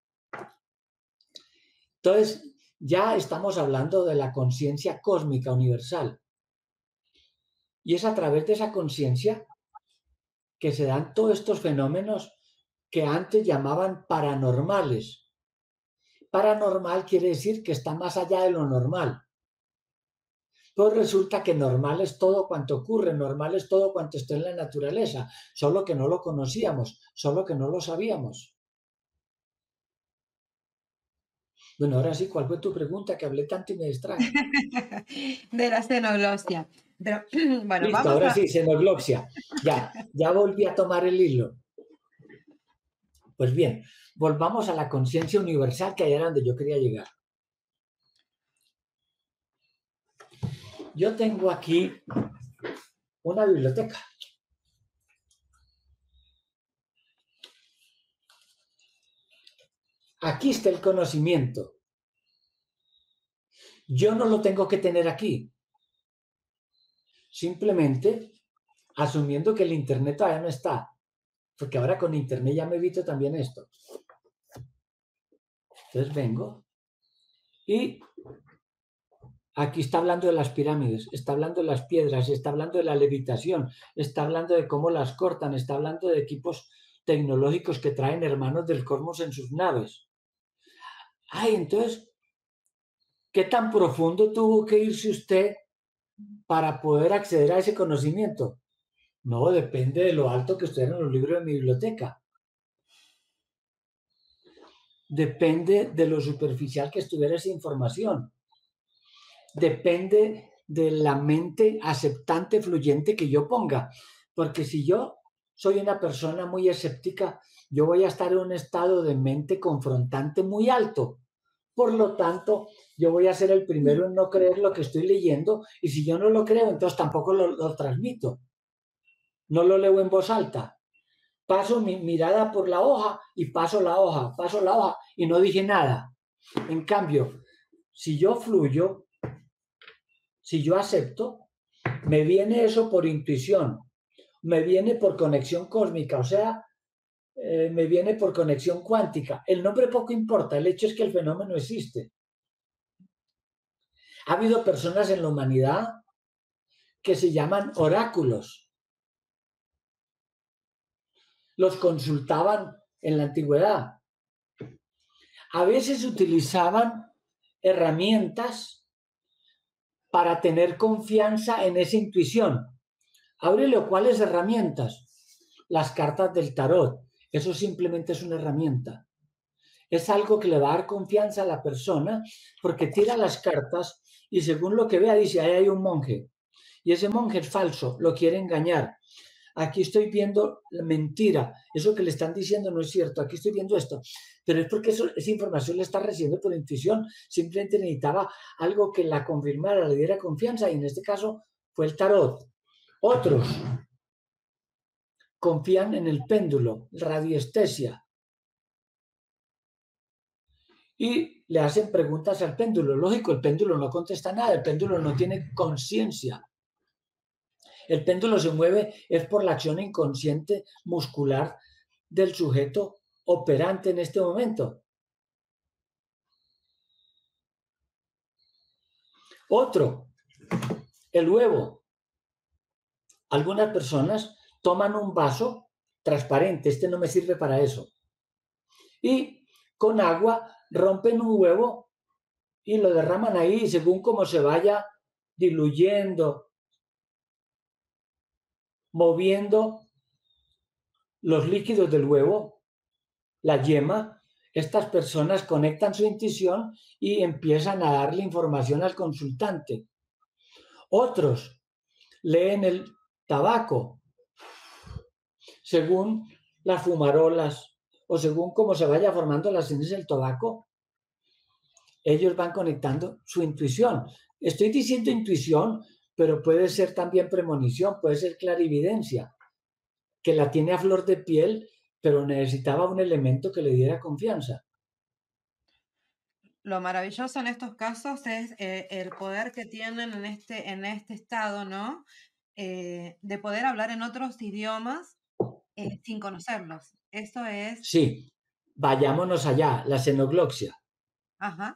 Entonces, ya estamos hablando de la conciencia cósmica universal. Y es a través de esa conciencia que se dan todos estos fenómenos que antes llamaban paranormales. Paranormal quiere decir que está más allá de lo normal. Pues resulta que normal es todo cuanto ocurre, normal es todo cuanto está en la naturaleza, solo que no lo conocíamos, solo que no lo sabíamos. Bueno, ahora sí, ¿cuál fue tu pregunta? Que hablé tanto y me distraje. De la xenoglosia. Pero bueno, Listo, vamos ahora a... sí, xenoglosia. Ya volví a tomar el hilo. Pues bien, volvamos a la conciencia universal, que allá era donde yo quería llegar. Yo tengo aquí una biblioteca. Aquí está el conocimiento. Yo no lo tengo que tener aquí. Simplemente asumiendo que el Internet todavía no está. Porque ahora con Internet ya me evito también esto. Entonces vengo y aquí está hablando de las pirámides, está hablando de las piedras, está hablando de la levitación, está hablando de cómo las cortan, está hablando de equipos tecnológicos que traen hermanos del cosmos en sus naves. Ay, entonces, ¿qué tan profundo tuvo que irse usted para poder acceder a ese conocimiento? No, depende de lo alto que usted en los libros de mi biblioteca. Depende de lo superficial que estuviera esa información. Depende de la mente aceptante, fluyente que yo ponga. Porque si yo soy una persona muy escéptica, yo voy a estar en un estado de mente confrontante muy alto. Por lo tanto, yo voy a ser el primero en no creer lo que estoy leyendo, y si yo no lo creo, entonces tampoco lo transmito. No lo leo en voz alta. Paso mi mirada por la hoja y paso la hoja y no dije nada. En cambio, si yo fluyo, si yo acepto, me viene eso por intuición, me viene por conexión cósmica, o sea, me viene por conexión cuántica. El nombre poco importa, el hecho es que el fenómeno existe. Ha habido personas en la humanidad que se llaman oráculos. Los consultaban en la antigüedad. A veces utilizaban herramientas para tener confianza en esa intuición. Aurelio, ¿cuáles herramientas? Las cartas del tarot. Eso simplemente es una herramienta. Es algo que le va a dar confianza a la persona porque tira las cartas y según lo que vea dice, ahí hay un monje. Y ese monje es falso, lo quiere engañar. Aquí estoy viendo la mentira, eso que le están diciendo no es cierto, aquí estoy viendo esto. Pero es porque esa información la está recibiendo por intuición, simplemente necesitaba algo que la confirmara, le diera confianza, y en este caso fue el tarot. Otros confían en el péndulo, radiestesia, y le hacen preguntas al péndulo. Lógico, el péndulo no contesta nada, el péndulo no tiene conciencia. El péndulo se mueve es por la acción inconsciente muscular del sujeto operante en este momento. Otro, el huevo. Algunas personas toman un vaso transparente, este no me sirve para eso, y con agua rompen un huevo y lo derraman ahí, y según cómo se vaya diluyendo, moviendo los líquidos del huevo, la yema, estas personas conectan su intuición y empiezan a darle información al consultante. Otros leen el tabaco según las fumarolas o según cómo se vaya formando las ceniza del tabaco. Ellos van conectando su intuición. Estoy diciendo intuición, pero puede ser también premonición, puede ser clarividencia, que la tiene a flor de piel, pero necesitaba un elemento que le diera confianza. Lo maravilloso en estos casos es el poder que tienen en este estado, ¿no? De poder hablar en otros idiomas sin conocerlos. Eso es... Sí, vayámonos allá, la xenogloxia. Ajá.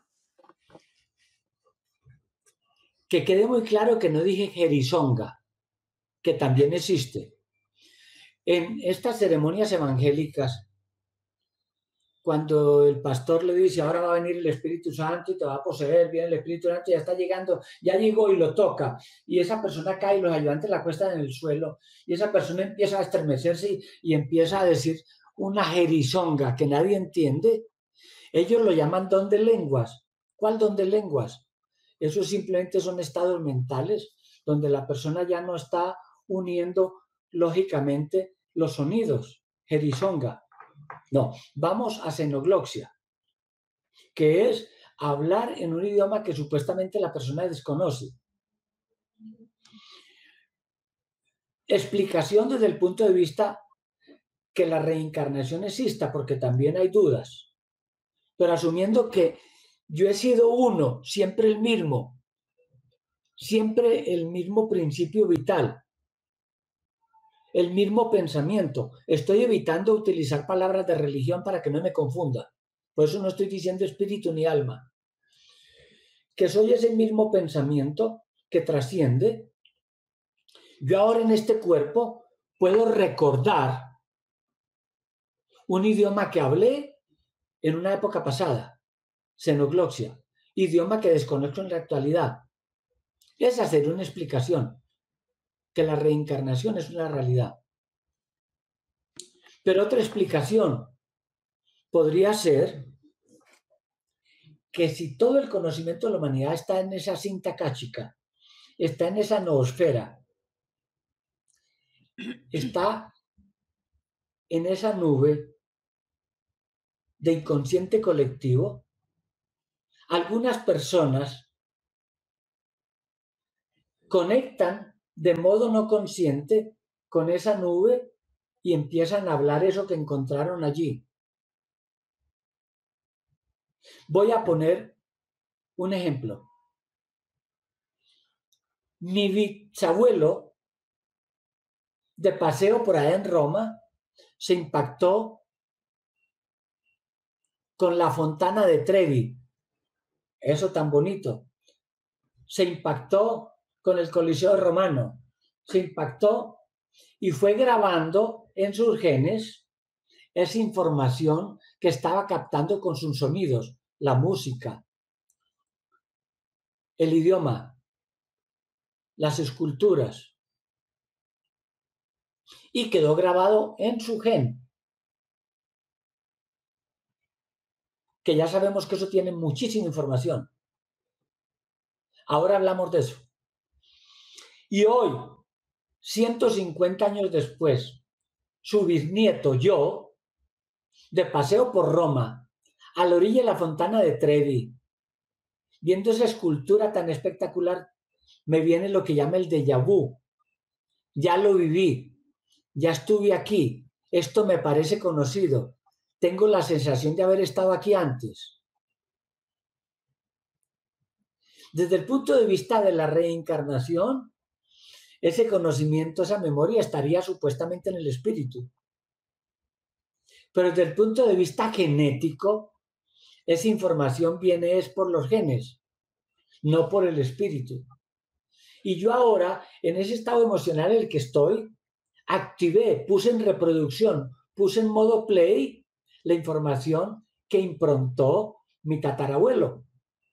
Que quede muy claro que no dije jerizonga, que también existe. En estas ceremonias evangélicas, cuando el pastor le dice, ahora va a venir el Espíritu Santo y te va a poseer, viene el Espíritu Santo, ya está llegando, ya llegó y lo toca, y esa persona cae y los ayudantes la acuestan en el suelo, y esa persona empieza a estremecerse y empieza a decir una jerizonga que nadie entiende. Ellos lo llaman don de lenguas. ¿Cuál don de lenguas? Eso simplemente son estados mentales donde la persona ya no está uniendo lógicamente los sonidos. Jerizonga. No, vamos a xenogloxia, que es hablar en un idioma que supuestamente la persona desconoce. Explicación desde el punto de vista que la reencarnación exista, porque también hay dudas. Pero asumiendo que yo he sido uno, siempre el mismo principio vital, el mismo pensamiento. Estoy evitando utilizar palabras de religión para que no me confunda. Por eso no estoy diciendo espíritu ni alma. Que soy ese mismo pensamiento que trasciende. Yo ahora en este cuerpo puedo recordar un idioma que hablé en una época pasada, xenogloxia, idioma que desconozco en la actualidad. Es hacer una explicación, que la reencarnación es una realidad. Pero otra explicación podría ser que si todo el conocimiento de la humanidad está en esa cinta cáchica, está en esa noosfera, está en esa nube de inconsciente colectivo, Algunas personas conectan de modo no consciente con esa nube y empiezan a hablar eso que encontraron allí. Voy a poner un ejemplo. Mi bisabuelo, de paseo por allá en Roma, se impactó con la Fontana de Trevi, eso tan bonito. Se impactó con el Coliseo Romano, se impactó y fue grabando en sus genes esa información que estaba captando con sus sonidos, la música, el idioma, las esculturas, y quedó grabado en su gen, que ya sabemos que eso tiene muchísima información. Ahora hablamos de eso. Y hoy, 150 años después, su bisnieto, yo, de paseo por Roma, a la orilla de la Fontana de Trevi, viendo esa escultura tan espectacular, me viene lo que llama el déjà vu. Ya lo viví, ya estuve aquí, esto me parece conocido, tengo la sensación de haber estado aquí antes. Desde el punto de vista de la reencarnación, ese conocimiento, esa memoria estaría supuestamente en el espíritu. Pero desde el punto de vista genético, esa información viene es por los genes, no por el espíritu. Y yo ahora, en ese estado emocional en el que estoy, activé, puse en reproducción, puse en modo play la información que improntó mi tatarabuelo.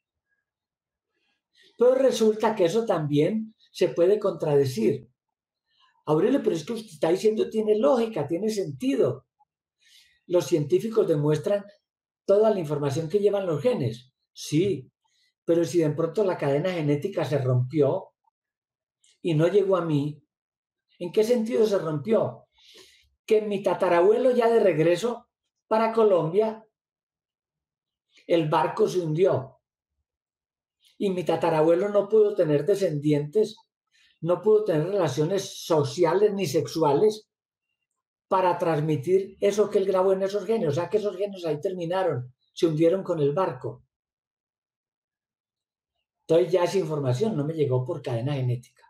Pero resulta que eso también se puede contradecir. Aurelio, pero es que usted está diciendo tiene lógica, tiene sentido. Los científicos demuestran toda la información que llevan los genes. Sí, pero si de pronto la cadena genética se rompió y no llegó a mí, ¿en qué sentido se rompió? Que mi tatarabuelo ya de regreso para Colombia, el barco se hundió y mi tatarabuelo no pudo tener descendientes, no pudo tener relaciones sociales ni sexuales para transmitir eso que él grabó en esos genes. O sea que esos genes ahí terminaron, se hundieron con el barco. Entonces ya esa información no me llegó por cadena genética.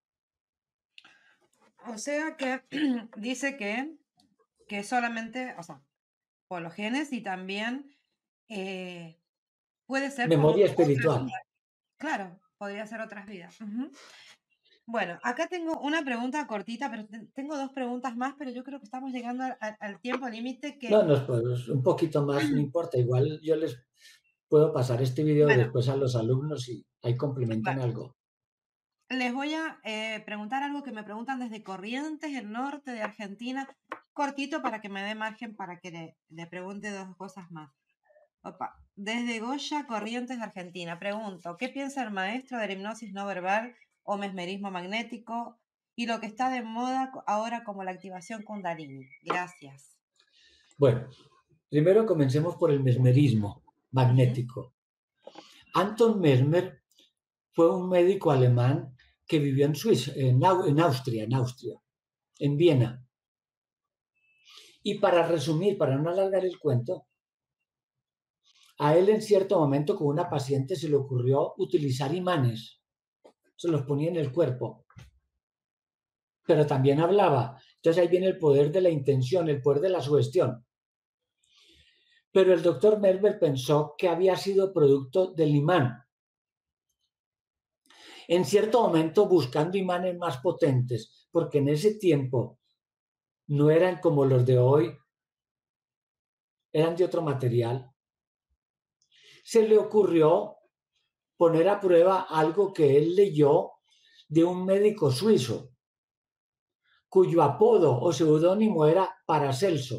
O sea que dice que solamente, o sea, por los genes y también puede ser por Memoria otras espiritual. vidas. Claro, podría ser otras vidas. Ujú. Bueno, acá tengo una pregunta cortita, pero tengo dos preguntas más, pero yo creo que estamos llegando al tiempo límite No, que, pues, un poquito más, no importa. Igual yo les puedo pasar este video bueno, después a los alumnos y ahí complementan bueno, algo. les voy a preguntar algo que me preguntan desde Corrientes, el norte de Argentina, cortito para que me dé margen para que le pregunte dos cosas más. Opa. Desde Goya, Corrientes, Argentina. Pregunto, ¿qué piensa el maestro de la hipnosis no verbal o mesmerismo magnético y lo que está de moda ahora como la activación Kundalini? Gracias. Bueno, primero comencemos por el mesmerismo Ujú. magnético. Anton Mesmer fue un médico alemán que vivió en Suiza, en Austria, en Viena. Y para resumir, para no alargar el cuento, a él en cierto momento con una paciente se le ocurrió utilizar imanes, se los ponía en el cuerpo, pero también hablaba. Entonces ahí viene el poder de la intención, el poder de la sugestión. Pero el doctor Merber pensó que había sido producto del imán. En cierto momento buscando imanes más potentes, porque en ese tiempo no eran como los de hoy, eran de otro material, se le ocurrió poner a prueba algo que él leyó de un médico suizo, cuyo apodo o seudónimo era Paracelso.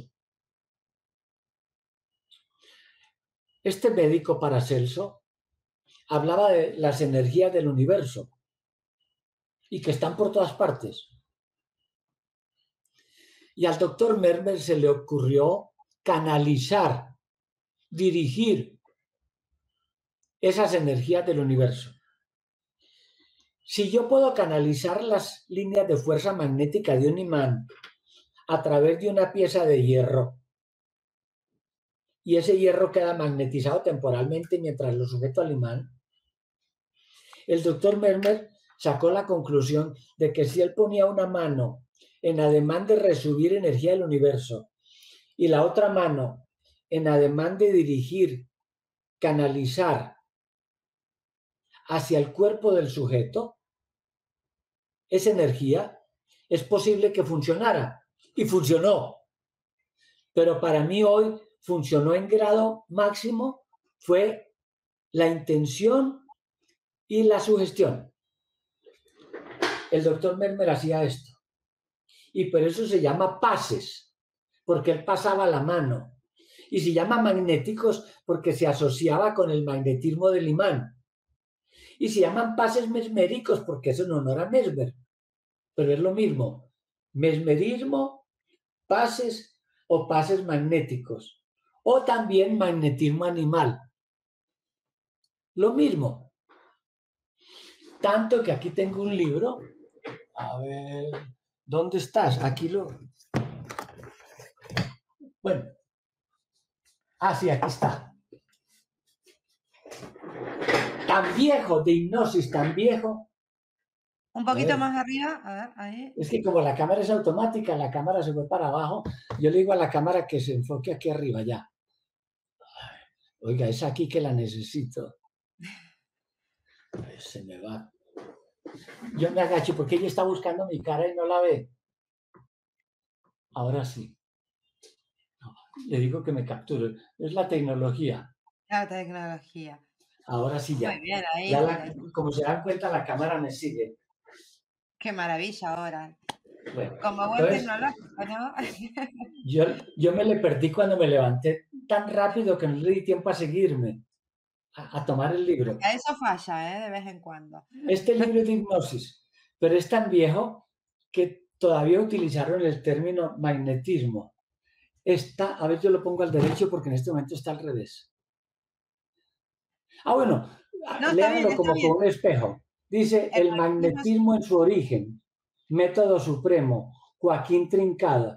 Este médico Paracelso hablaba de las energías del universo y que están por todas partes. Y al doctor Mermer se le ocurrió canalizar, dirigir esas energías del universo. Si yo puedo canalizar las líneas de fuerza magnética de un imán a través de una pieza de hierro, y ese hierro queda magnetizado temporalmente mientras lo sujeto al imán, el doctor Mermer sacó la conclusión de que si él ponía una mano en ademán de recibir energía del universo y la otra mano en ademán de dirigir, canalizar hacia el cuerpo del sujeto, esa energía es posible que funcionara. Y funcionó. Pero para mí hoy funcionó en grado máximo, fue la intención y la sugestión. El doctor Mermer hacía esto. Y por eso se llama pases, porque él pasaba la mano. Y se llama magnéticos porque se asociaba con el magnetismo del imán. Y se llaman pases mesméricos porque es en honor a Mesmer. Pero es lo mismo. Mesmerismo, pases o pases magnéticos. O también magnetismo animal. Lo mismo. Tanto que aquí tengo un libro. A ver, ¿dónde estás? Aquí lo... Bueno. Ah, sí, aquí está. Tan viejo, de hipnosis, tan viejo. Un poquito más arriba, a ver, ahí. Es que como la cámara es automática, la cámara se fue para abajo, yo le digo a la cámara que se enfoque aquí arriba ya. Oiga, es aquí que la necesito. Pues se me va. Yo me agacho porque ella está buscando mi cara y no la ve. Ahora sí. Le digo que me capture. Es la tecnología. La tecnología. Ahora sí ya. Muy bien, ahí. Ya como se dan cuenta, la cámara me sigue. Qué maravilla ahora. Bueno, Como buen tecnológico, ¿no? yo me le perdí cuando me levanté tan rápido que no le di tiempo a seguirme, a tomar el libro. A eso falla, de vez en cuando. Este libro es de hipnosis, pero es tan viejo que todavía utilizaron el término magnetismo. Está, a ver, yo lo pongo al derecho porque en este momento está al revés. Ah, bueno, No, léanlo como con un espejo. Dice, el magnetismo en su origen, método supremo, Joaquín Trincada.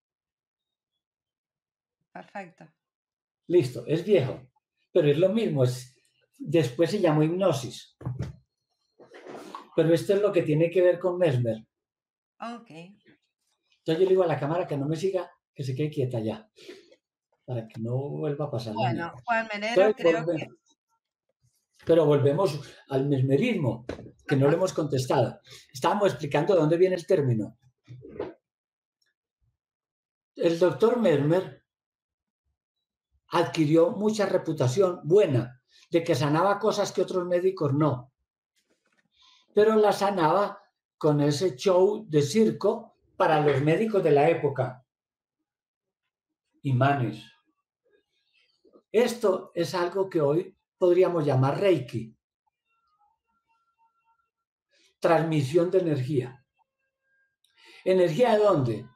Perfecto. Listo, es viejo, pero es lo mismo, después se llamó hipnosis. Pero esto es lo que tiene que ver con Mesmer. Ok. Entonces yo le digo a la cámara que no me siga, que se quede quieta ya, para que no vuelva a pasar. Bueno, Juan Melero, creo que... Pero volvemos al mesmerismo, que no le hemos contestado. Estábamos explicando de dónde viene el término. El doctor Mesmer adquirió mucha reputación buena de que sanaba cosas que otros médicos no. Pero la sanaba con ese show de circo para los médicos de la época. Imanes. Esto es algo que hoy podríamos llamar Reiki. Transmisión de energía. ¿Energía de dónde?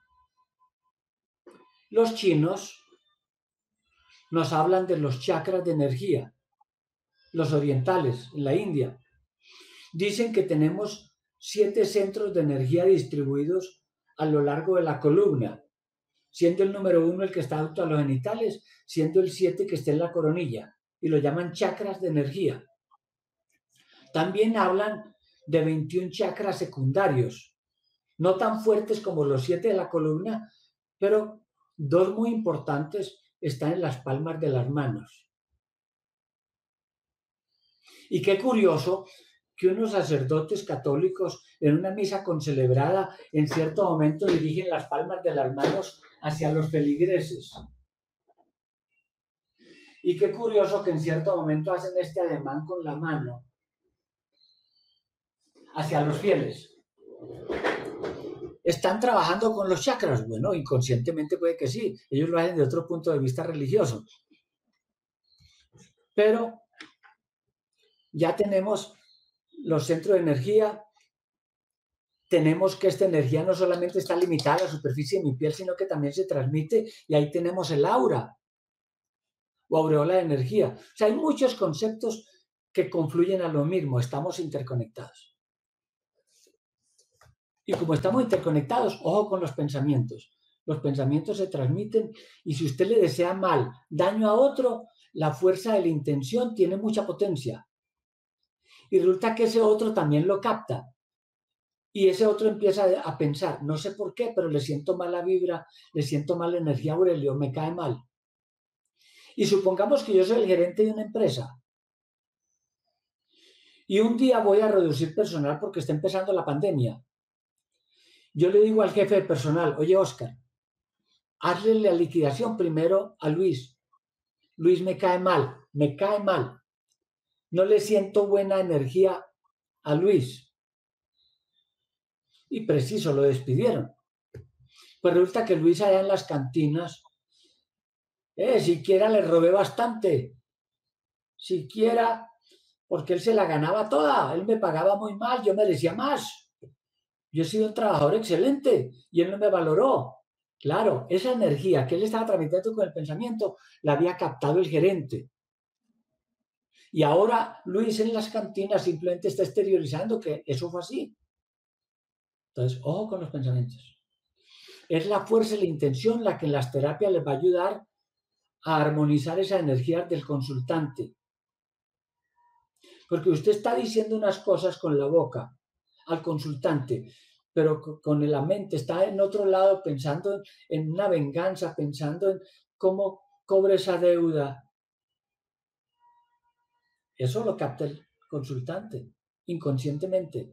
Los chinos nos hablan de los chakras de energía. Los orientales, en la India, dicen que tenemos 7 centros de energía distribuidos a lo largo de la columna, siendo el número 1 el que está junto a los genitales, siendo el 7 que está en la coronilla, y lo llaman chakras de energía. También hablan de 21 chakras secundarios, no tan fuertes como los 7 de la columna, pero 2 muy importantes están en las palmas de las manos. Y qué curioso que unos sacerdotes católicos en una misa concelebrada en cierto momento dirigen las palmas de las manos hacia los feligreses. Y qué curioso que en cierto momento hacen este ademán con la mano hacia los fieles. ¿Están trabajando con los chakras? Bueno, inconscientemente puede que sí. Ellos lo hacen de otro punto de vista religioso. Pero ya tenemos los centros de energía. Tenemos que esta energía no solamente está limitada a la superficie de mi piel, sino que también se transmite y ahí tenemos el aura o aureola de energía. O sea, hay muchos conceptos que confluyen a lo mismo, estamos interconectados. Y como estamos interconectados, ojo con los pensamientos. Los pensamientos se transmiten y si usted le desea mal, daño a otro, la fuerza de la intención tiene mucha potencia. Y resulta que ese otro también lo capta. Y ese otro empieza a pensar, no sé por qué, pero le siento mala vibra, le siento mala energía a Aurelio, me cae mal. Y supongamos que yo soy el gerente de una empresa. Y un día voy a reducir personal porque está empezando la pandemia. Yo le digo al jefe de personal, oye, Oscar, hazle la liquidación primero a Luis. Luis me cae mal, me cae mal. No le siento buena energía a Luis. Y preciso, lo despidieron. Pues resulta que Luis allá en las cantinas, siquiera le robé bastante. Siquiera, porque él se la ganaba toda. Él me pagaba muy mal, yo merecía más. Yo he sido un trabajador excelente y él no me valoró. Claro, esa energía que él estaba transmitiendo con el pensamiento la había captado el gerente. Y ahora Luis en las cantinas simplemente está exteriorizando que eso fue así. Entonces, ojo con los pensamientos. Es la fuerza y la intención la que en las terapias les va a ayudar a armonizar esa energía del consultante. Porque usted está diciendo unas cosas con la boca al consultante, pero con la mente está en otro lado pensando en una venganza, pensando en cómo cobre esa deuda. Eso lo capta el consultante inconscientemente.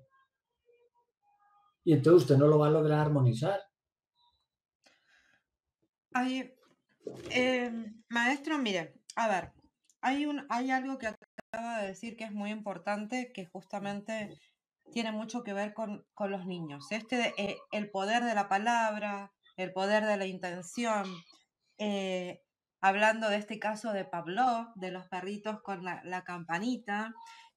Y entonces usted no lo va a lograr armonizar. Maestro, mire, a ver, hay algo que acaba de decir que es muy importante, que justamente tiene mucho que ver con los niños. El poder de la palabra, el poder de la intención. Hablando de este caso de Pavlov, de los perritos con la campanita.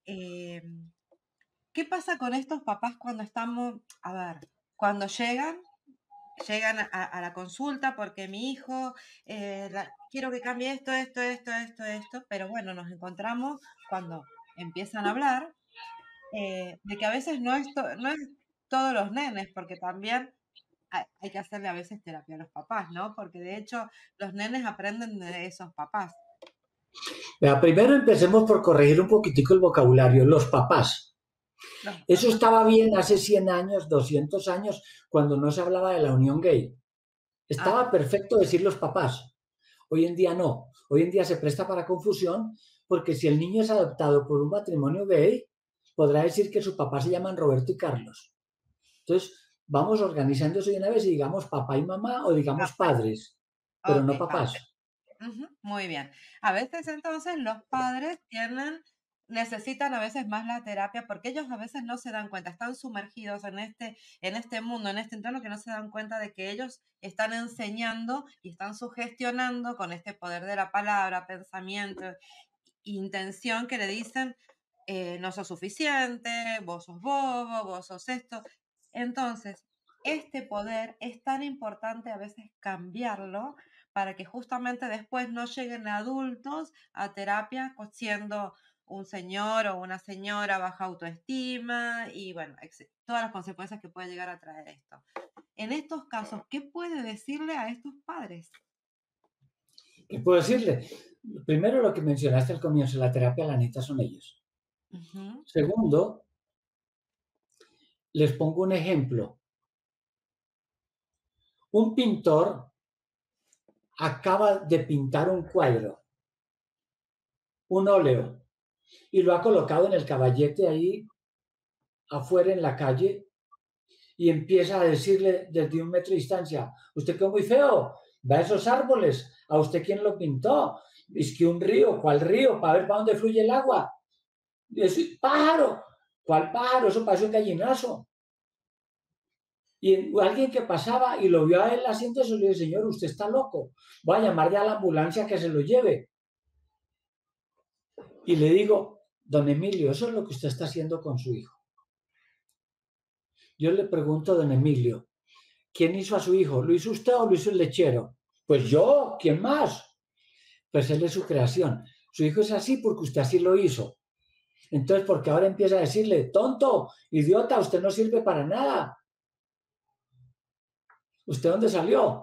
¿Qué pasa con estos papás cuando cuando llegan a la consulta porque mi hijo, quiero que cambie esto, pero bueno, nos encontramos cuando empiezan a hablar, de que a veces no es todos los nenes, porque también hay que hacerle a veces terapia a los papás, ¿no? Porque de hecho los nenes aprenden de esos papás. Primero empecemos por corregir un poquitico el vocabulario, los papás. Eso estaba bien hace 100 años, 200 años, cuando no se hablaba de la unión gay. Estaba perfecto decir los papás. Hoy en día no. Hoy en día se presta para confusión porque si el niño es adoptado por un matrimonio gay, podrá decir que sus papás se llaman Roberto y Carlos. Entonces, vamos organizando eso de una vez y digamos papá y mamá o digamos padres, pero no papás. Muy bien. A veces entonces los padres necesitan a veces más la terapia porque ellos a veces no se dan cuenta, están sumergidos en este mundo, en este entorno que no se dan cuenta de que ellos están enseñando y están sugestionando con este poder de la palabra, pensamiento, intención que le dicen, no sos suficiente, vos sos bobo, vos sos esto. Entonces, este poder es tan importante a veces cambiarlo para que justamente después no lleguen adultos a terapia siendo un señor o una señora baja autoestima y bueno, todas las consecuencias que puede llegar a traer esto. En estos casos, ¿qué puede decirle a estos padres? ¿Qué puedo decirle? Primero, lo que mencionaste al comienzo, la terapia la neta son ellos. Segundo, les pongo un ejemplo. Un pintor acaba de pintar un cuadro, un óleo, y lo ha colocado en el caballete ahí afuera en la calle y empieza a decirle desde 1 metro de distancia, usted quedó muy feo, va a esos árboles, ¿a usted quién lo pintó? Es que un río, ¿cuál río? Para ver para dónde fluye el agua. Y es pájaro, ¿cuál pájaro? Eso parece un gallinazo. Y alguien que pasaba y lo vio a él haciendo eso, le dice, señor, usted está loco, voy a llamar ya a la ambulancia que se lo lleve. Y le digo, don Emilio, eso es lo que usted está haciendo con su hijo. Yo le pregunto a don Emilio, ¿quién hizo a su hijo? ¿Lo hizo usted o lo hizo el lechero? Pues yo, ¿quién más? Pues él es su creación. Su hijo es así porque usted así lo hizo. Entonces, porque ahora empieza a decirle, tonto, idiota, usted no sirve para nada. ¿Usted dónde salió?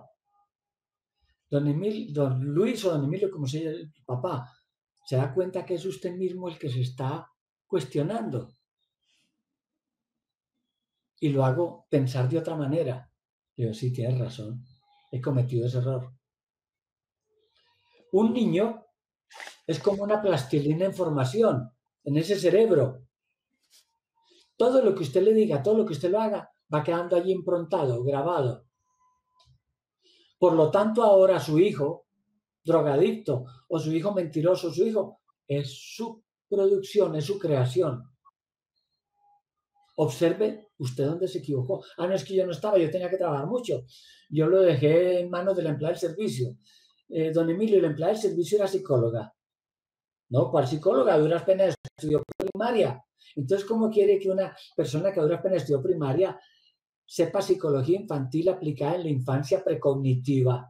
Don Luis o don Emilio, como se llama el papá, se da cuenta que es usted mismo el que se está cuestionando. Y lo hago pensar de otra manera. Digo, sí, tienes razón, he cometido ese error. Un niño es como una plastilina en formación, en ese cerebro. Todo lo que usted le diga, todo lo que usted lo haga, va quedando allí improntado, grabado. Por lo tanto, ahora su hijo, drogadicto, o su hijo mentiroso, su hijo, es su producción, es su creación. Observe usted dónde se equivocó. Ah, no, es que yo no estaba, yo tenía que trabajar mucho. Yo lo dejé en manos de la empleada del servicio. Don Emilio, la empleada del servicio era psicóloga. No, ¿cuál psicóloga? A duras penas estudió primaria. Entonces, ¿cómo quiere que una persona que a duras penas estudió primaria sepa psicología infantil aplicada en la infancia precognitiva?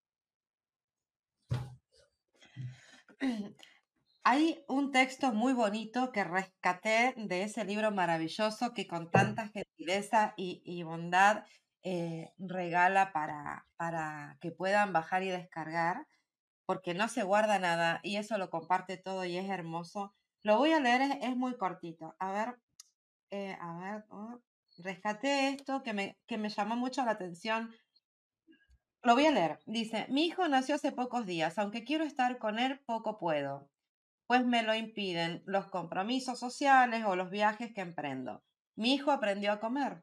Hay un texto muy bonito que rescaté de ese libro maravilloso que con tanta gentileza y bondad regala para que puedan bajar y descargar, porque no se guarda nada y eso lo comparte todo y es hermoso. Lo voy a leer, es muy cortito. A ver, oh, rescaté esto que me llamó mucho la atención. Lo voy a leer. Dice, mi hijo nació hace pocos días, aunque quiero estar con él, poco puedo, pues me lo impiden los compromisos sociales o los viajes que emprendo. Mi hijo aprendió a comer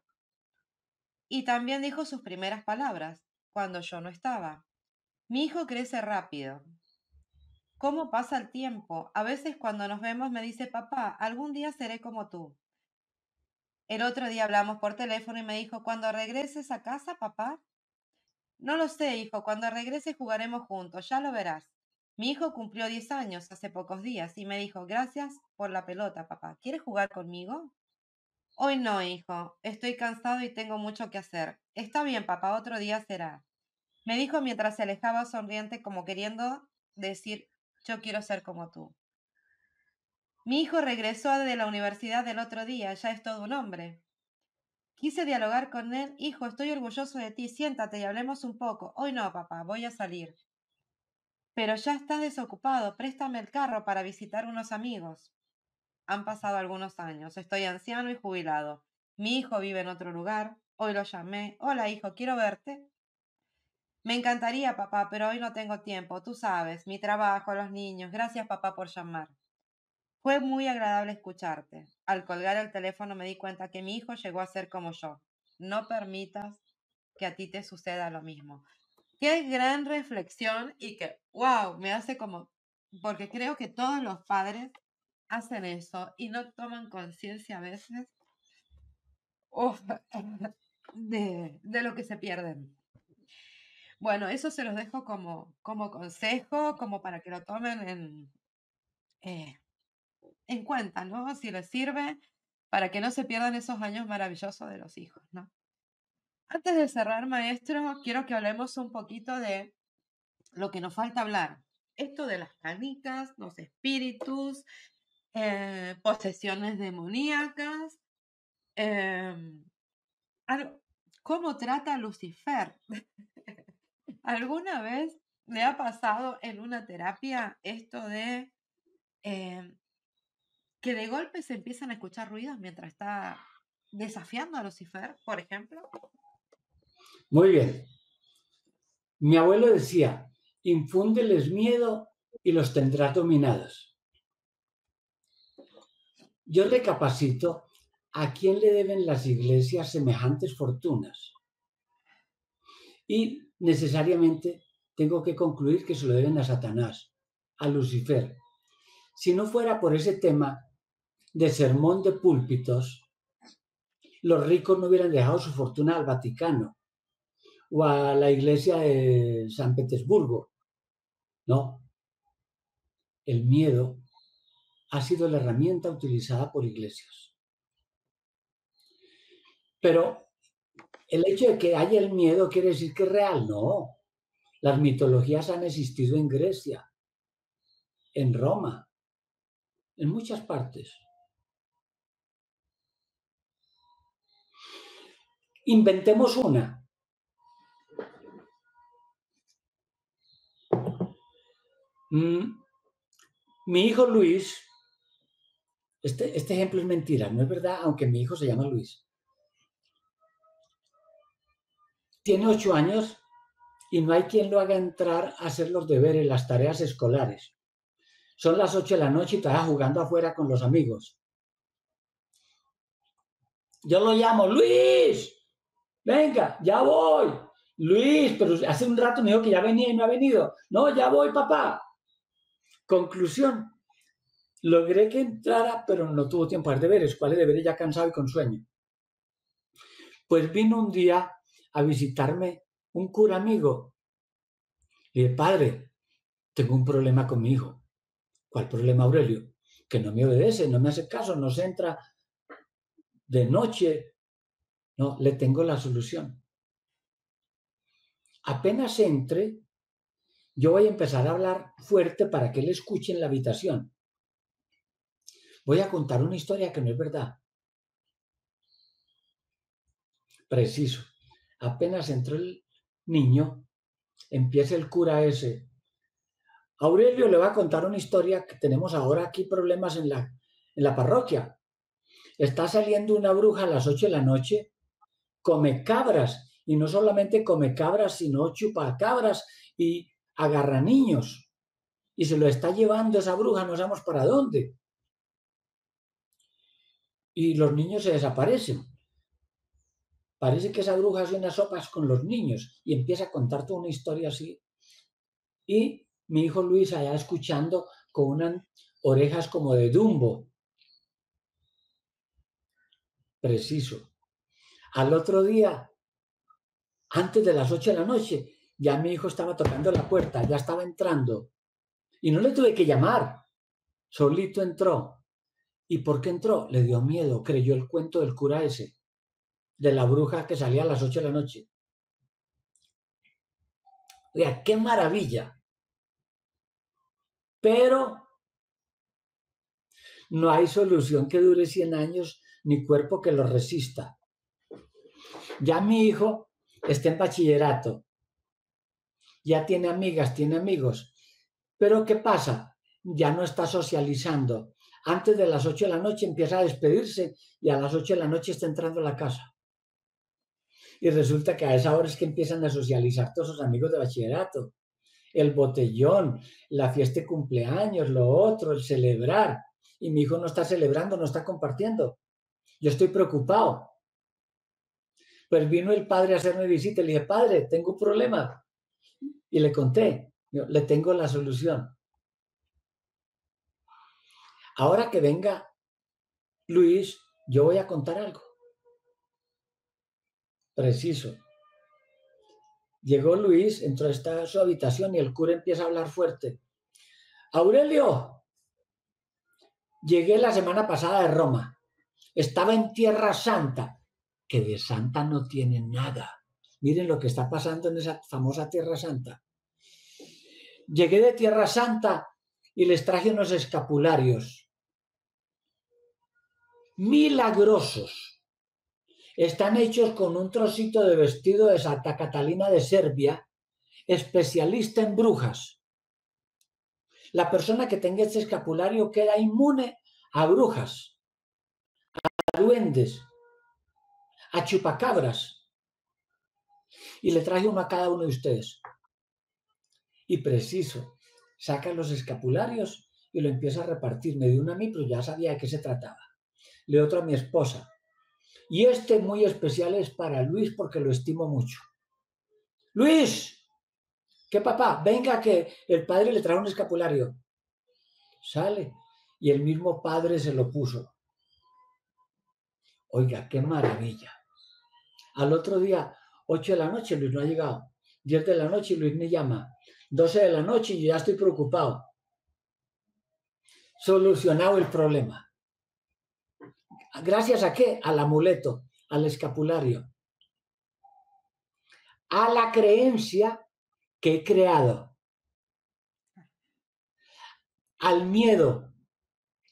y también dijo sus primeras palabras cuando yo no estaba. Mi hijo crece rápido. ¿Cómo pasa el tiempo? A veces cuando nos vemos me dice, papá, algún día seré como tú. El otro día hablamos por teléfono y me dijo, cuando regreses a casa, papá. No lo sé, hijo, cuando regrese jugaremos juntos, ya lo verás. Mi hijo cumplió 10 años hace pocos días y me dijo, gracias por la pelota, papá. ¿Quieres jugar conmigo? Hoy no, hijo. Estoy cansado y tengo mucho que hacer. Está bien, papá, otro día será. Me dijo mientras se alejaba sonriente como queriendo decir, yo quiero ser como tú. Mi hijo regresó de la universidad el otro día, ya es todo un hombre. Quise dialogar con él. Hijo, estoy orgulloso de ti. Siéntate y hablemos un poco. Hoy no, papá, voy a salir. Pero ya estás desocupado. Préstame el carro para visitar unos amigos. Han pasado algunos años. Estoy anciano y jubilado. Mi hijo vive en otro lugar. Hoy lo llamé. Hola, hijo, quiero verte. Me encantaría, papá, pero hoy no tengo tiempo. Tú sabes, mi trabajo, los niños. Gracias, papá, por llamar. Fue muy agradable escucharte. Al colgar el teléfono me di cuenta que mi hijo llegó a ser como yo. No permitas que a ti te suceda lo mismo. Qué gran reflexión y que, wow, me hace como, porque creo que todos los padres hacen eso y no toman conciencia a veces uf, de lo que se pierden. Bueno, eso se los dejo como consejo, como para que lo tomen en cuenta, ¿no? Si les sirve, para que no se pierdan esos años maravillosos de los hijos, ¿no? Antes de cerrar, maestro, quiero que hablemos un poquito de lo que nos falta hablar. Esto de las canicas, los espíritus, posesiones demoníacas, em, ¿cómo trata Lucifer? ¿Alguna vez le ha pasado en una terapia esto de que de golpe se empiezan a escuchar ruidos mientras está desafiando a Lucifer, por ejemplo? Muy bien. Mi abuelo decía, infúndeles miedo y los tendrás dominados. Yo recapacito, ¿a quién le deben las iglesias semejantes fortunas? Y necesariamente tengo que concluir que se lo deben a Satanás, a Lucifer. Si no fuera por ese tema de sermón de púlpitos, los ricos no hubieran dejado su fortuna al Vaticano o a la iglesia de San Petersburgo. No, el miedo ha sido la herramienta utilizada por iglesias. Pero el hecho de que haya el miedo quiere decir que es real. No, las mitologías han existido en Grecia, en Roma, en muchas partes. Inventemos una. Mi hijo Luis, este ejemplo es mentira, no es verdad, aunque mi hijo se llama Luis. Tiene 8 años y no hay quien lo haga entrar a hacer los deberes, las tareas escolares. Son las 8 de la noche y está jugando afuera con los amigos. Yo lo llamo, Luis, venga, ya voy. Luis, pero hace un rato me dijo que ya venía y no ha venido. No, ya voy, papá. Conclusión, logré que entrara, pero no tuvo tiempo a hacer deberes. ¿Cuáles deberes? Ya cansado y con sueño. Pues vino un día a visitarme un cura amigo. Le dije, padre, tengo un problema con mi hijo. ¿Cuál problema, Aurelio? Que no me obedece, no me hace caso, no se entra de noche. No, le tengo la solución. Apenas entre, yo voy a empezar a hablar fuerte para que él escuche en la habitación. Voy a contar una historia que no es verdad. Preciso. Apenas entró el niño, empieza el cura ese. Aurelio le va a contar una historia que tenemos ahora aquí problemas en la parroquia. Está saliendo una bruja a las 8 de la noche, come cabras, y no solamente come cabras, sino chupa cabras y agarra niños. Y se lo está llevando esa bruja, no sabemos para dónde. Y los niños se desaparecen. Parece que esa bruja hace unas sopas con los niños y empieza a contar toda una historia así. Y mi hijo Luis allá escuchando con unas orejas como de Dumbo. Preciso. Al otro día, antes de las 8 de la noche, ya mi hijo estaba tocando la puerta, ya estaba entrando. Y no le tuve que llamar. Solito entró. ¿Y por qué entró? Le dio miedo, creyó el cuento del cura ese, de la bruja que salía a las 8 de la noche. Oiga, qué maravilla. Pero no hay solución que dure 100 años ni cuerpo que lo resista. Ya mi hijo está en bachillerato, ya tiene amigas, tiene amigos, pero ¿qué pasa? Ya no está socializando. Antes de las 8 de la noche empieza a despedirse y a las 8 de la noche está entrando a la casa. Y resulta que a esa hora es que empiezan a socializar todos sus amigos de bachillerato. El botellón, la fiesta de cumpleaños, lo otro, el celebrar. Y mi hijo no está celebrando, no está compartiendo. Yo estoy preocupado. Pues vino el padre a hacerme visita y le dije, padre, tengo un problema. Y le conté, le tengo la solución. Ahora que venga Luis, yo voy a contar algo. Preciso. Llegó Luis, entró a su habitación y el cura empieza a hablar fuerte. Aurelio, llegué la semana pasada de Roma. Estaba en Tierra Santa, que de santa no tiene nada. Miren lo que está pasando en esa famosa Tierra Santa. Llegué de Tierra Santa y les traje unos escapularios milagrosos. Están hechos con un trocito de vestido de Santa Catalina de Serbia, especialista en brujas. La persona que tenga este escapulario queda inmune a brujas, a duendes, a chupacabras. Y le traje uno a cada uno de ustedes. Y preciso, saca los escapularios y lo empieza a repartir. Me dio uno a mí, pero ya sabía de qué se trataba. Le doy otro a mi esposa. Y este muy especial es para Luis porque lo estimo mucho. Luis, ¿qué papá? Venga que el padre le trae un escapulario. Sale. Y el mismo padre se lo puso. Oiga, qué maravilla. Al otro día, 8 de la noche, Luis no ha llegado. 10 de la noche, Luis me llama. 12 de la noche y ya estoy preocupado. Solucionado el problema. ¿Gracias a qué? Al amuleto, al escapulario. A la creencia que he creado. Al miedo.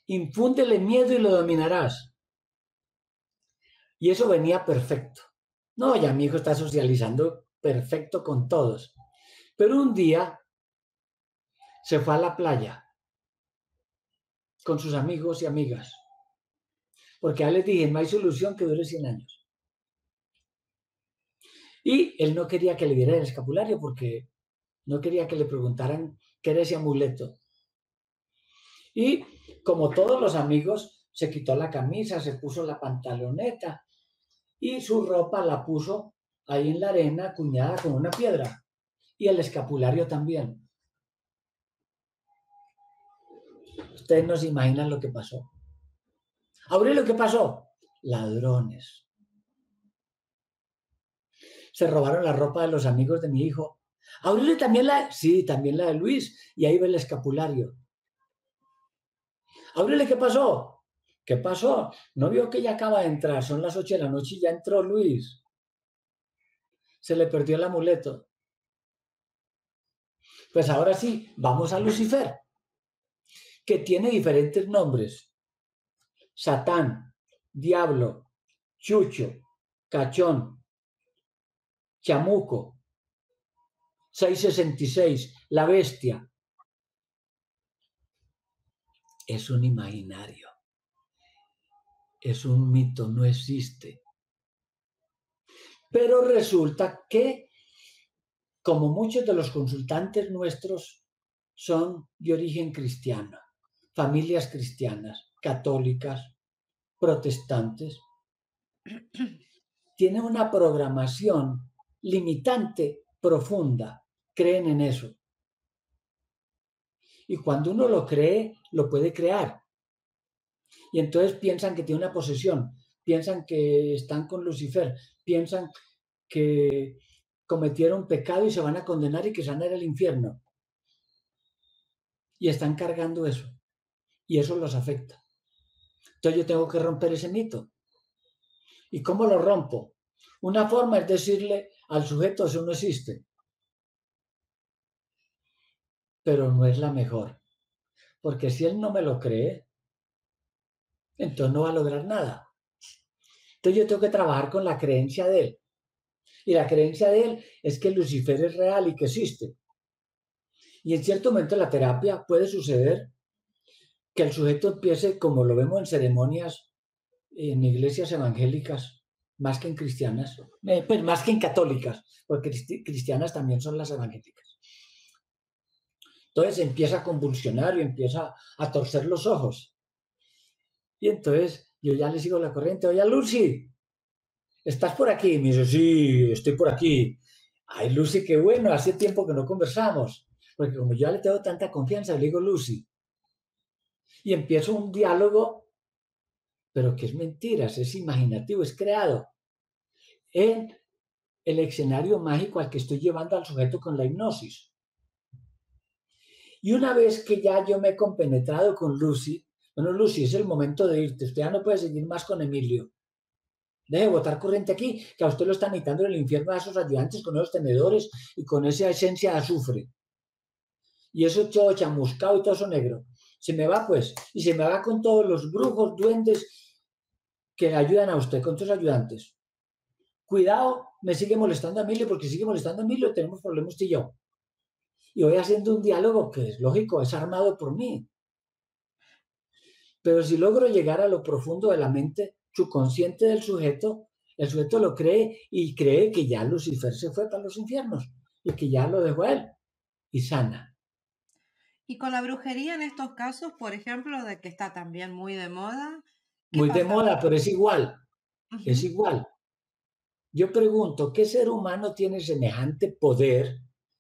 Infúndele miedo y lo dominarás. Y eso venía perfecto. No, ya mi hijo está socializando perfecto con todos. Pero un día se fue a la playa con sus amigos y amigas. Porque ya les dije, no hay solución que dure 100 años. Y él no quería que le diera el escapulario porque no quería que le preguntaran qué era ese amuleto. Y como todos los amigos, se quitó la camisa, se puso la pantaloneta y su ropa la puso ahí en la arena, acuñada con una piedra. Y el escapulario también. Ustedes no se imaginan lo que pasó. Aurelio, ¿qué pasó? Ladrones. Se robaron la ropa de los amigos de mi hijo. Aurelio, también sí, también la de Luis. Y ahí ve el escapulario. Aurelio, ¿qué pasó? ¿Qué pasó? ¿No vio que ya acaba de entrar? Son las 8 de la noche y ya entró Luis. Se le perdió el amuleto. Pues ahora sí, vamos a Lucifer, que tiene diferentes nombres. Satán, Diablo, Chucho, Cachón, Chamuco, 666, la bestia. Es un imaginario, es un mito, no existe. Pero resulta que, como muchos de los consultantes nuestros son de origen cristiano, familias cristianas, católicas, protestantes, tienen una programación limitante profunda, creen en eso. Y cuando uno lo cree, lo puede crear. Y entonces piensan que tiene una posesión, piensan que están con Lucifer, piensan que cometieron pecado y se van a condenar y que se van a ir al infierno. Y están cargando eso. Y eso los afecta. Entonces yo tengo que romper ese mito. ¿Y cómo lo rompo? Una forma es decirle al sujeto, eso no existe. Pero no es la mejor. Porque si él no me lo cree, entonces no va a lograr nada. Entonces yo tengo que trabajar con la creencia de él. Y la creencia de él es que Lucifer es real y que existe. Y en cierto momento en la terapia puede suceder que el sujeto empiece, como lo vemos en ceremonias en iglesias evangélicas, más que en cristianas, pues más que en católicas, porque cristianas también son las evangélicas. Entonces empieza a convulsionar y empieza a torcer los ojos. Y entonces yo ya le sigo la corriente. Oye, Lucy, ¿estás por aquí? Me dice, sí, estoy por aquí. Ay, Lucy, qué bueno, hace tiempo que no conversamos. Porque como yo ya le tengo tanta confianza, le digo, Lucy. Y empiezo un diálogo, pero que es mentiras, es imaginativo, es creado en el escenario mágico al que estoy llevando al sujeto con la hipnosis. Y una vez que ya yo me he compenetrado con Lucy, bueno, Lucy, es el momento de irte, usted ya no puede seguir más con Emilio. Deje de botar corriente aquí, que a usted lo están necesitando en el infierno a esos ayudantes con esos tenedores y con esa esencia de azufre. Y eso todo chamuscado y todo eso negro. Se me va pues, y se me va con todos los brujos, duendes que le ayudan a usted, con todos los ayudantes. Cuidado, me sigue molestando a Emilio, porque sigue molestando a Emilio, tenemos problemas usted y yo. Y voy haciendo un diálogo que es lógico, es armado por mí. Pero si logro llegar a lo profundo de la mente subconsciente del sujeto, el sujeto lo cree y cree que ya Lucifer se fue para los infiernos y que ya lo dejó a él y sana. Y con la brujería en estos casos, por ejemplo, de que está también muy de moda, ¿qué Muy de pasa? moda, pero es igual, es Ujú. igual. Yo pregunto, ¿qué ser humano tiene semejante poder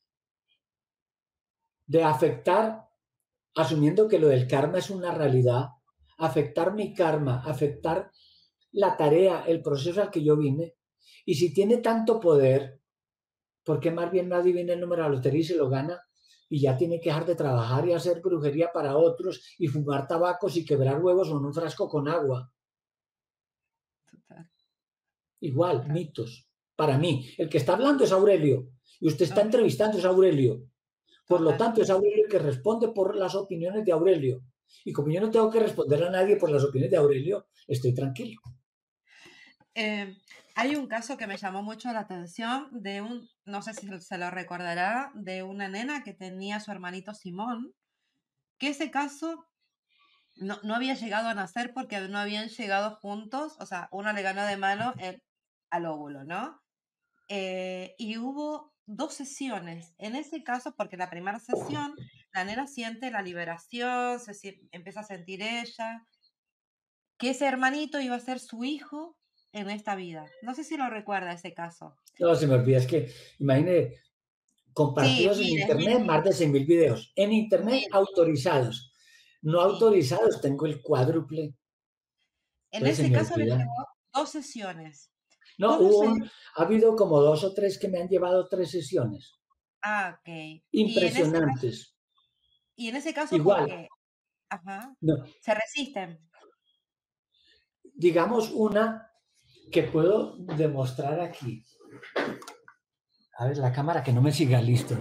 de afectar, asumiendo que lo del karma es una realidad, afectar mi karma, afectar la tarea, el proceso al que yo vine? Y si tiene tanto poder, ¿por qué más bien no adivina el número de la lotería y se lo gana? Y ya tiene que dejar de trabajar y hacer brujería para otros y fumar tabacos y quebrar huevos en un frasco con agua. Total, Igual, total. mitos. Para mí, el que está hablando es Aurelio y usted está Ok, entrevistando es Aurelio. Por lo total. tanto, es Aurelio el que responde por las opiniones de Aurelio. Y como yo no tengo que responder a nadie por las opiniones de Aurelio, estoy tranquilo. Eh, hay un caso que me llamó mucho la atención de no sé si se lo recordará, de una nena que tenía a su hermanito Simón, que ese caso no había llegado a nacer porque no habían llegado juntos, o sea, uno le ganó de mano al óvulo, ¿no? Y hubo 2 sesiones. En ese caso, porque la primera sesión, la nena siente la liberación, empieza a sentir ella, que ese hermanito iba a ser su hijo en esta vida. No sé si lo recuerda ese caso. No, se me olvida, es que, imagine, Sí, compartidos en mire, Internet, más de 100.000 videos. En Internet, sí, autorizados. No sí. autorizados, tengo el cuádruple. En Entonces se ese me caso le olvida. llevó 2 sesiones. No, ¿Cómo se dio? ha habido como 2 o 3 que me han llevado 3 sesiones. Ah, ok. Impresionantes. Y en ese caso Igual, porque, ajá, no, se resisten. digamos una que puedo demostrar aquí. A ver, la cámara que no me siga, listo.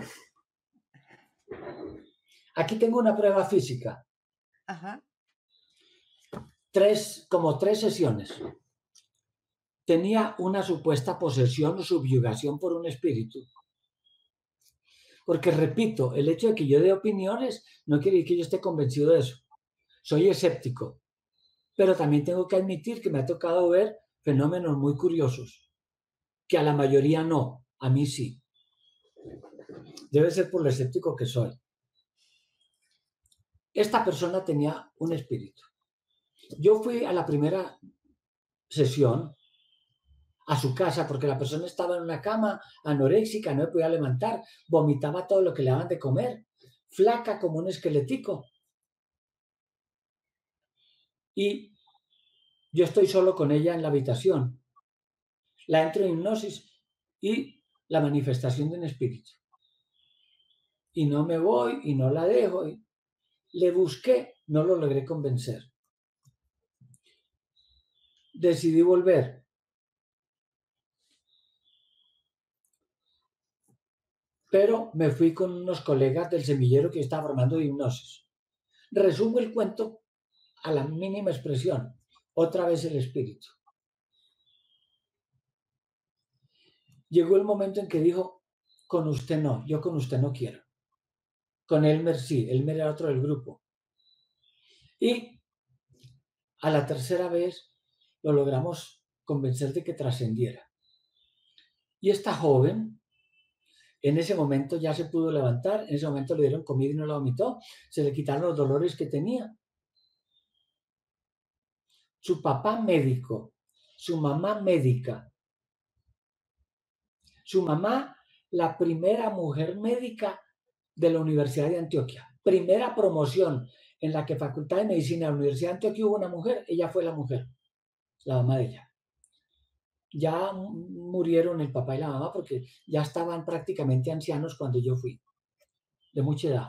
Aquí tengo una prueba física. Ajá. Como 3 sesiones. Tenía una supuesta posesión o subyugación por un espíritu. Porque, repito, el hecho de que yo dé opiniones no quiere decir que yo esté convencido de eso. Soy escéptico. Pero también tengo que admitir que me ha tocado ver fenómenos muy curiosos, que a la mayoría no, a mí sí. Debe ser por lo escéptico que soy. Esta persona tenía un espíritu. Yo fui a la primera sesión a su casa porque la persona estaba en una cama anoréxica, no me podía levantar, vomitaba todo lo que le daban de comer, flaca como un esqueletico. Y yo estoy solo con ella en la habitación. La entro en hipnosis y la manifestación de un espíritu. Y no me voy y no la dejo. Le busqué, no lo logré convencer. Decidí volver. Pero me fui con unos colegas del semillero que estaba formando de hipnosis. Resumo el cuento a la mínima expresión. Otra vez el espíritu. Llegó el momento en que dijo, con usted no, yo con usted no quiero. Con Elmer sí, Elmer era otro del grupo. Y a la tercera vez lo logramos convencer de que trascendiera. Y esta joven, en ese momento ya se pudo levantar, en ese momento le dieron comida y no la vomitó, se le quitaron los dolores que tenía. Su papá médico, su mamá médica, su mamá la primera mujer médica de la Universidad de Antioquia. Primera promoción en la que Facultad de Medicina de la Universidad de Antioquia hubo una mujer, ella fue la mujer, la mamá de ella. Ya murieron el papá y la mamá porque ya estaban prácticamente ancianos cuando yo fui, de mucha edad.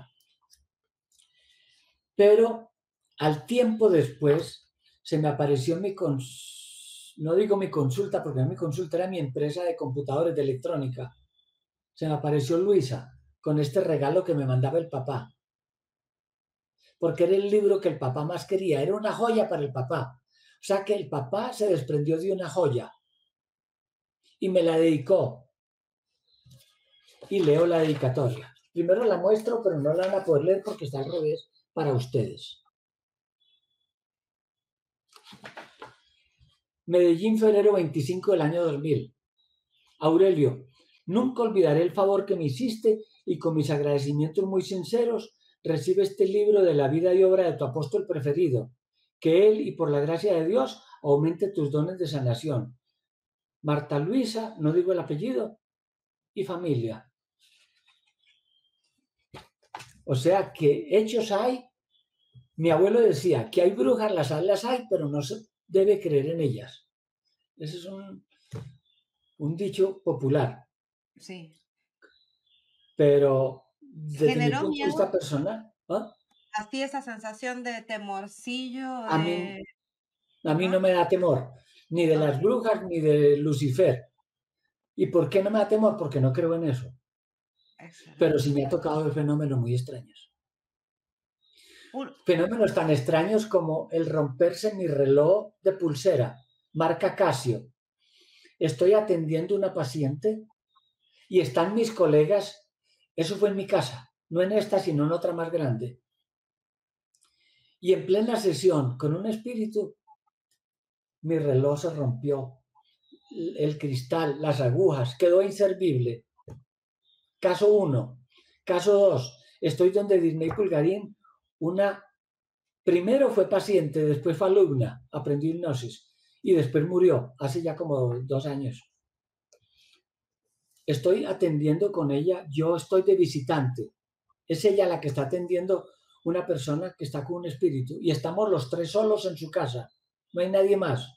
Pero al tiempo después se me apareció no digo mi consulta, porque no mi consulta era mi empresa de computadores de electrónica. Se me apareció Luisa con este regalo que me mandaba el papá. Porque era el libro que el papá más quería, era una joya para el papá. O sea que el papá se desprendió de una joya y me la dedicó. Y leo la dedicatoria. Primero la muestro, pero no la van a poder leer porque está al revés para ustedes. Medellín, febrero 25 del año 2000. Aurelio, nunca olvidaré el favor que me hiciste y con mis agradecimientos muy sinceros recibe este libro de la vida y obra de tu apóstol preferido. Que él y por la gracia de Dios aumente tus dones de sanación. Marta Luisa, no digo el apellido, y familia. O sea que hechos hay. Mi abuelo decía que hay brujas, las hay, pero no se debe creer en ellas. Ese es un dicho popular. Sí. Pero desde mi ¿Generó punto de vista miedo? personal, ¿ah? Así esa sensación de temorcillo, a mí, de... a mí no Ajá. me da temor, ni de las Ok, brujas, ni de Lucifer. ¿Y por qué no me da temor? Porque no creo en eso. Pero sí excelente. me ha tocado ver fenómenos muy extraños. Un- Fenómenos tan extraños como el romperse mi reloj de pulsera, marca Casio. estoy atendiendo una paciente y están mis colegas. Eso fue en mi casa, no en esta, sino en otra más grande. Y en plena sesión, con un espíritu, mi reloj se rompió, el cristal, las agujas, quedó inservible. Caso 1. Caso 2. Estoy donde Disney Pulgarín, primero fue paciente, después fue alumna, aprendió hipnosis y después murió, hace ya como 2 años. Estoy atendiendo con ella, yo estoy de visitante. Es ella la que está atendiendo una persona que está con un espíritu y estamos los 3 solos en su casa, no hay nadie más.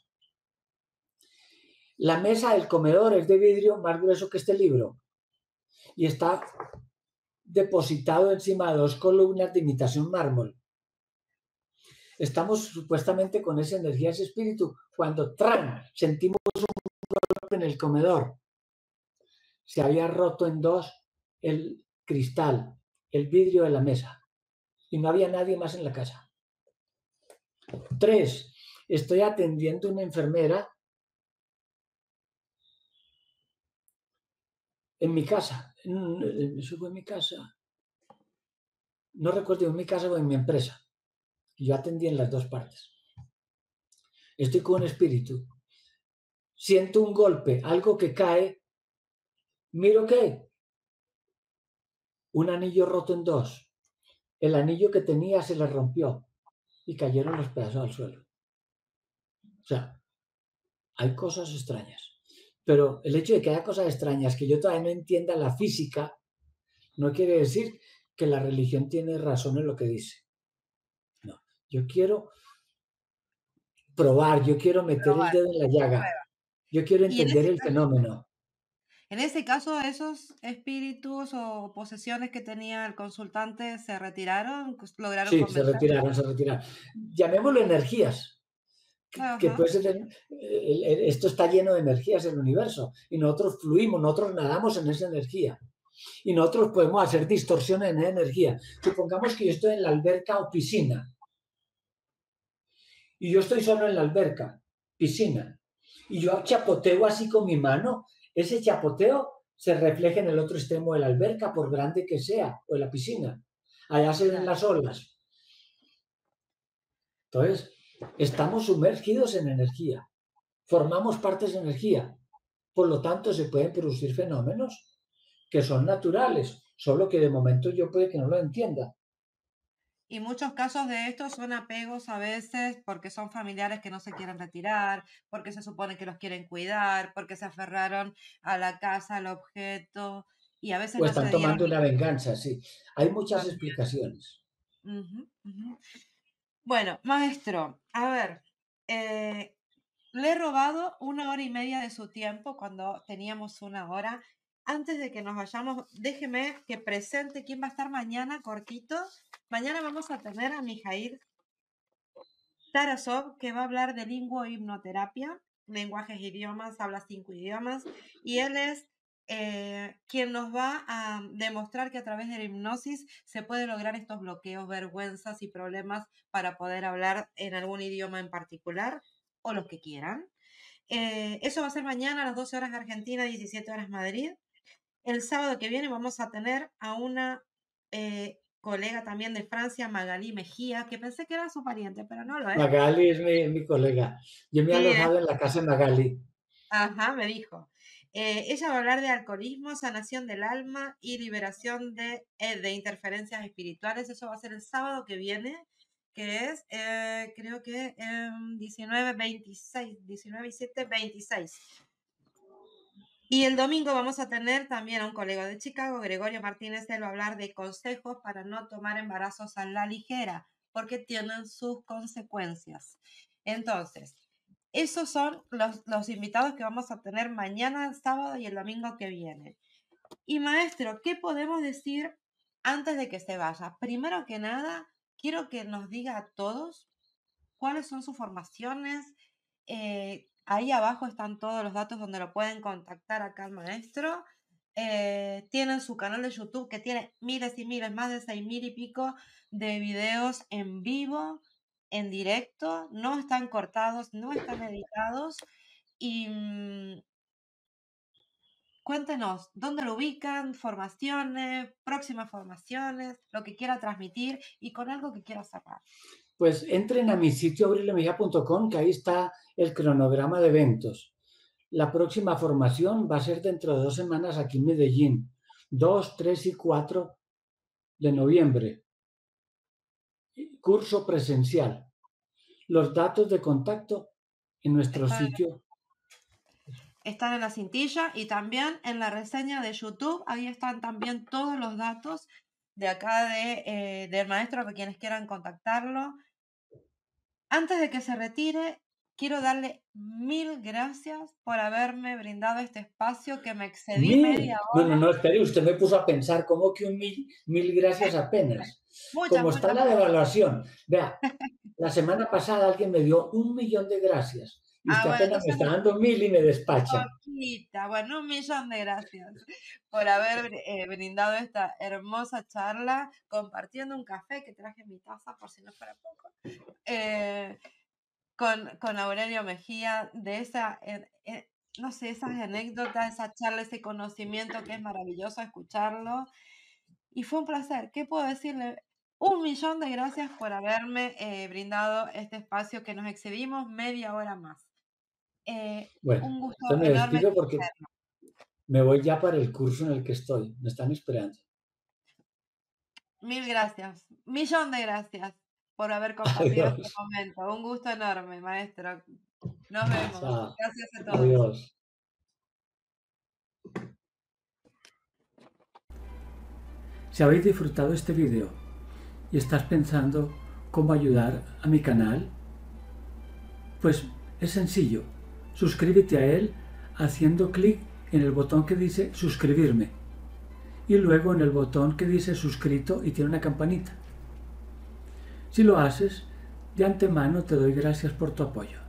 La mesa del comedor es de vidrio más grueso que este libro y está depositado encima de 2 columnas de imitación mármol. Estamos supuestamente con esa energía, ese espíritu, cuando ¡tran! Sentimos un golpe en el comedor. Se había roto en 2 el cristal, el vidrio de la mesa y no había nadie más en la casa. 3. Estoy atendiendo a una enfermera en mi casa. Eso fue en mi casa. No recuerdo en mi casa o en mi empresa. Yo atendí en las 2 partes. Estoy con un espíritu. Siento un golpe, algo que cae. Miro qué. Un anillo roto en 2. El anillo que tenía se le rompió y cayeron los pedazos al suelo. O sea, hay cosas extrañas. Pero el hecho de que haya cosas extrañas que yo todavía no entienda la física, no quiere decir que la religión tiene razón en lo que dice. No, yo quiero probar, yo quiero meter el Probar, dedo en la llaga, prueba. yo quiero Y entender el fenómeno. en ese caso, esos espíritus o posesiones que tenía el consultante se retiraron, lograron Sí, se convencer. retiraron, se retiraron. Llamémoslo energías, que Ajá. puede ser, esto está lleno de energías el universo y nosotros fluimos, nosotros nadamos en esa energía y nosotros podemos hacer distorsiones en esa energía. Supongamos que yo estoy en la alberca o piscina y yo estoy solo en la alberca, piscina, y yo chapoteo así con mi mano, ese chapoteo se refleja en el otro extremo de la alberca, por grande que sea, o de la piscina. Allá se ven Claro. las olas. Entonces, estamos sumergidos en energía, formamos partes de energía. Por lo tanto, se pueden producir fenómenos que son naturales, solo que de momento yo puede que no lo entienda. Y muchos casos de estos son apegos a veces porque son familiares que no se quieren retirar, porque se supone que los quieren cuidar, porque se aferraron a la casa, al objeto, y a veces O no están se dieron tomando ni una venganza, sí. Hay muchas también. explicaciones. Ujú, ujú. Bueno, maestro, a ver, eh, le he robado 1 hora y media de su tiempo cuando teníamos 1 hora. Antes de que nos vayamos, déjeme que presente quién va a estar mañana, cortito. Mañana vamos a tener a Mijail Tarasov, que va a hablar de lingüo-hipnoterapia, lenguajes e idiomas, habla 5 idiomas, y él es quien nos va a demostrar que a través de la hipnosis se puede lograr estos bloqueos, vergüenzas y problemas para poder hablar en algún idioma en particular o los que quieran. Eso va a ser mañana a las 12 horas de Argentina, 17 horas Madrid. El sábado que viene vamos a tener a una colega también de Francia, Magalí Mejía, que pensé que era su pariente, pero no lo es. Magali es mi colega. Yo me he Sí, alojado en la casa de Magali. ajá, me dijo. Ella va a hablar de alcoholismo, sanación del alma y liberación de interferencias espirituales. Eso va a ser el sábado que viene, que es, creo que 19, 26, 19 y 7, 26. Y el domingo vamos a tener también a un colega de Chicago, Gregorio Martínez. Él va a hablar de consejos para no tomar embarazos a la ligera, porque tienen sus consecuencias. Entonces, esos son los invitados que vamos a tener mañana, sábado y el domingo que viene. Y maestro, ¿qué podemos decir antes de que se vaya? Primero que nada, quiero que nos diga a todos cuáles son sus formaciones. Ahí abajo están todos los datos donde lo pueden contactar acá al maestro. Tienen su canal de YouTube que tiene miles y miles, más de 6.000 y pico de videos en vivo, en directo. No están cortados, no están editados. Y cuéntenos dónde lo ubican, formaciones, próximas formaciones, lo que quiera transmitir y con algo que quiera cerrar. Pues entren a mi sitio aureliomejía.com, que ahí está el cronograma de eventos. La próxima formación va a ser dentro de 2 semanas aquí en Medellín, 2, 3 y 4 de noviembre. Curso presencial. Los datos de contacto en nuestro sitio. Están en la cintilla y también en la reseña de YouTube. Ahí están también todos los datos de acá del maestro para quienes quieran contactarlo. Antes de que se retire, quiero darle 1000 gracias por haberme brindado este espacio que me excedí media hora. No, espere, usted me puso a pensar, ¿cómo que un mil gracias apenas? Como está la devaluación. Vea, la semana pasada alguien me dio 1.000.000 de gracias y usted apenas me está dando 1000 y me despacha. Poquita. Bueno, 1.000.000 de gracias por haber brindado esta hermosa charla, compartiendo un café que traje en mi taza por si no fuera poco. Con Aurelio Mejía, de esa, no sé, esas anécdotas, esa charla, ese conocimiento que es maravilloso escucharlo. Y fue un placer. ¿Qué puedo decirle? 1.000.000 de gracias por haberme brindado este espacio que nos excedimos media hora más. Bueno, un gusto entonces me enorme. despido porque me voy ya para el curso en el que estoy. Me están esperando. 1000 gracias. 1.000.000 de gracias por haber compartido este momento. Un gusto enorme, maestro. Nos vemos. Chao. Gracias a todos. Adiós. Si habéis disfrutado este video y estás pensando cómo ayudar a mi canal, pues es sencillo. Suscríbete a él haciendo clic en el botón que dice suscribirme y luego en el botón que dice suscrito y tiene una campanita. Si lo haces, de antemano te doy gracias por tu apoyo.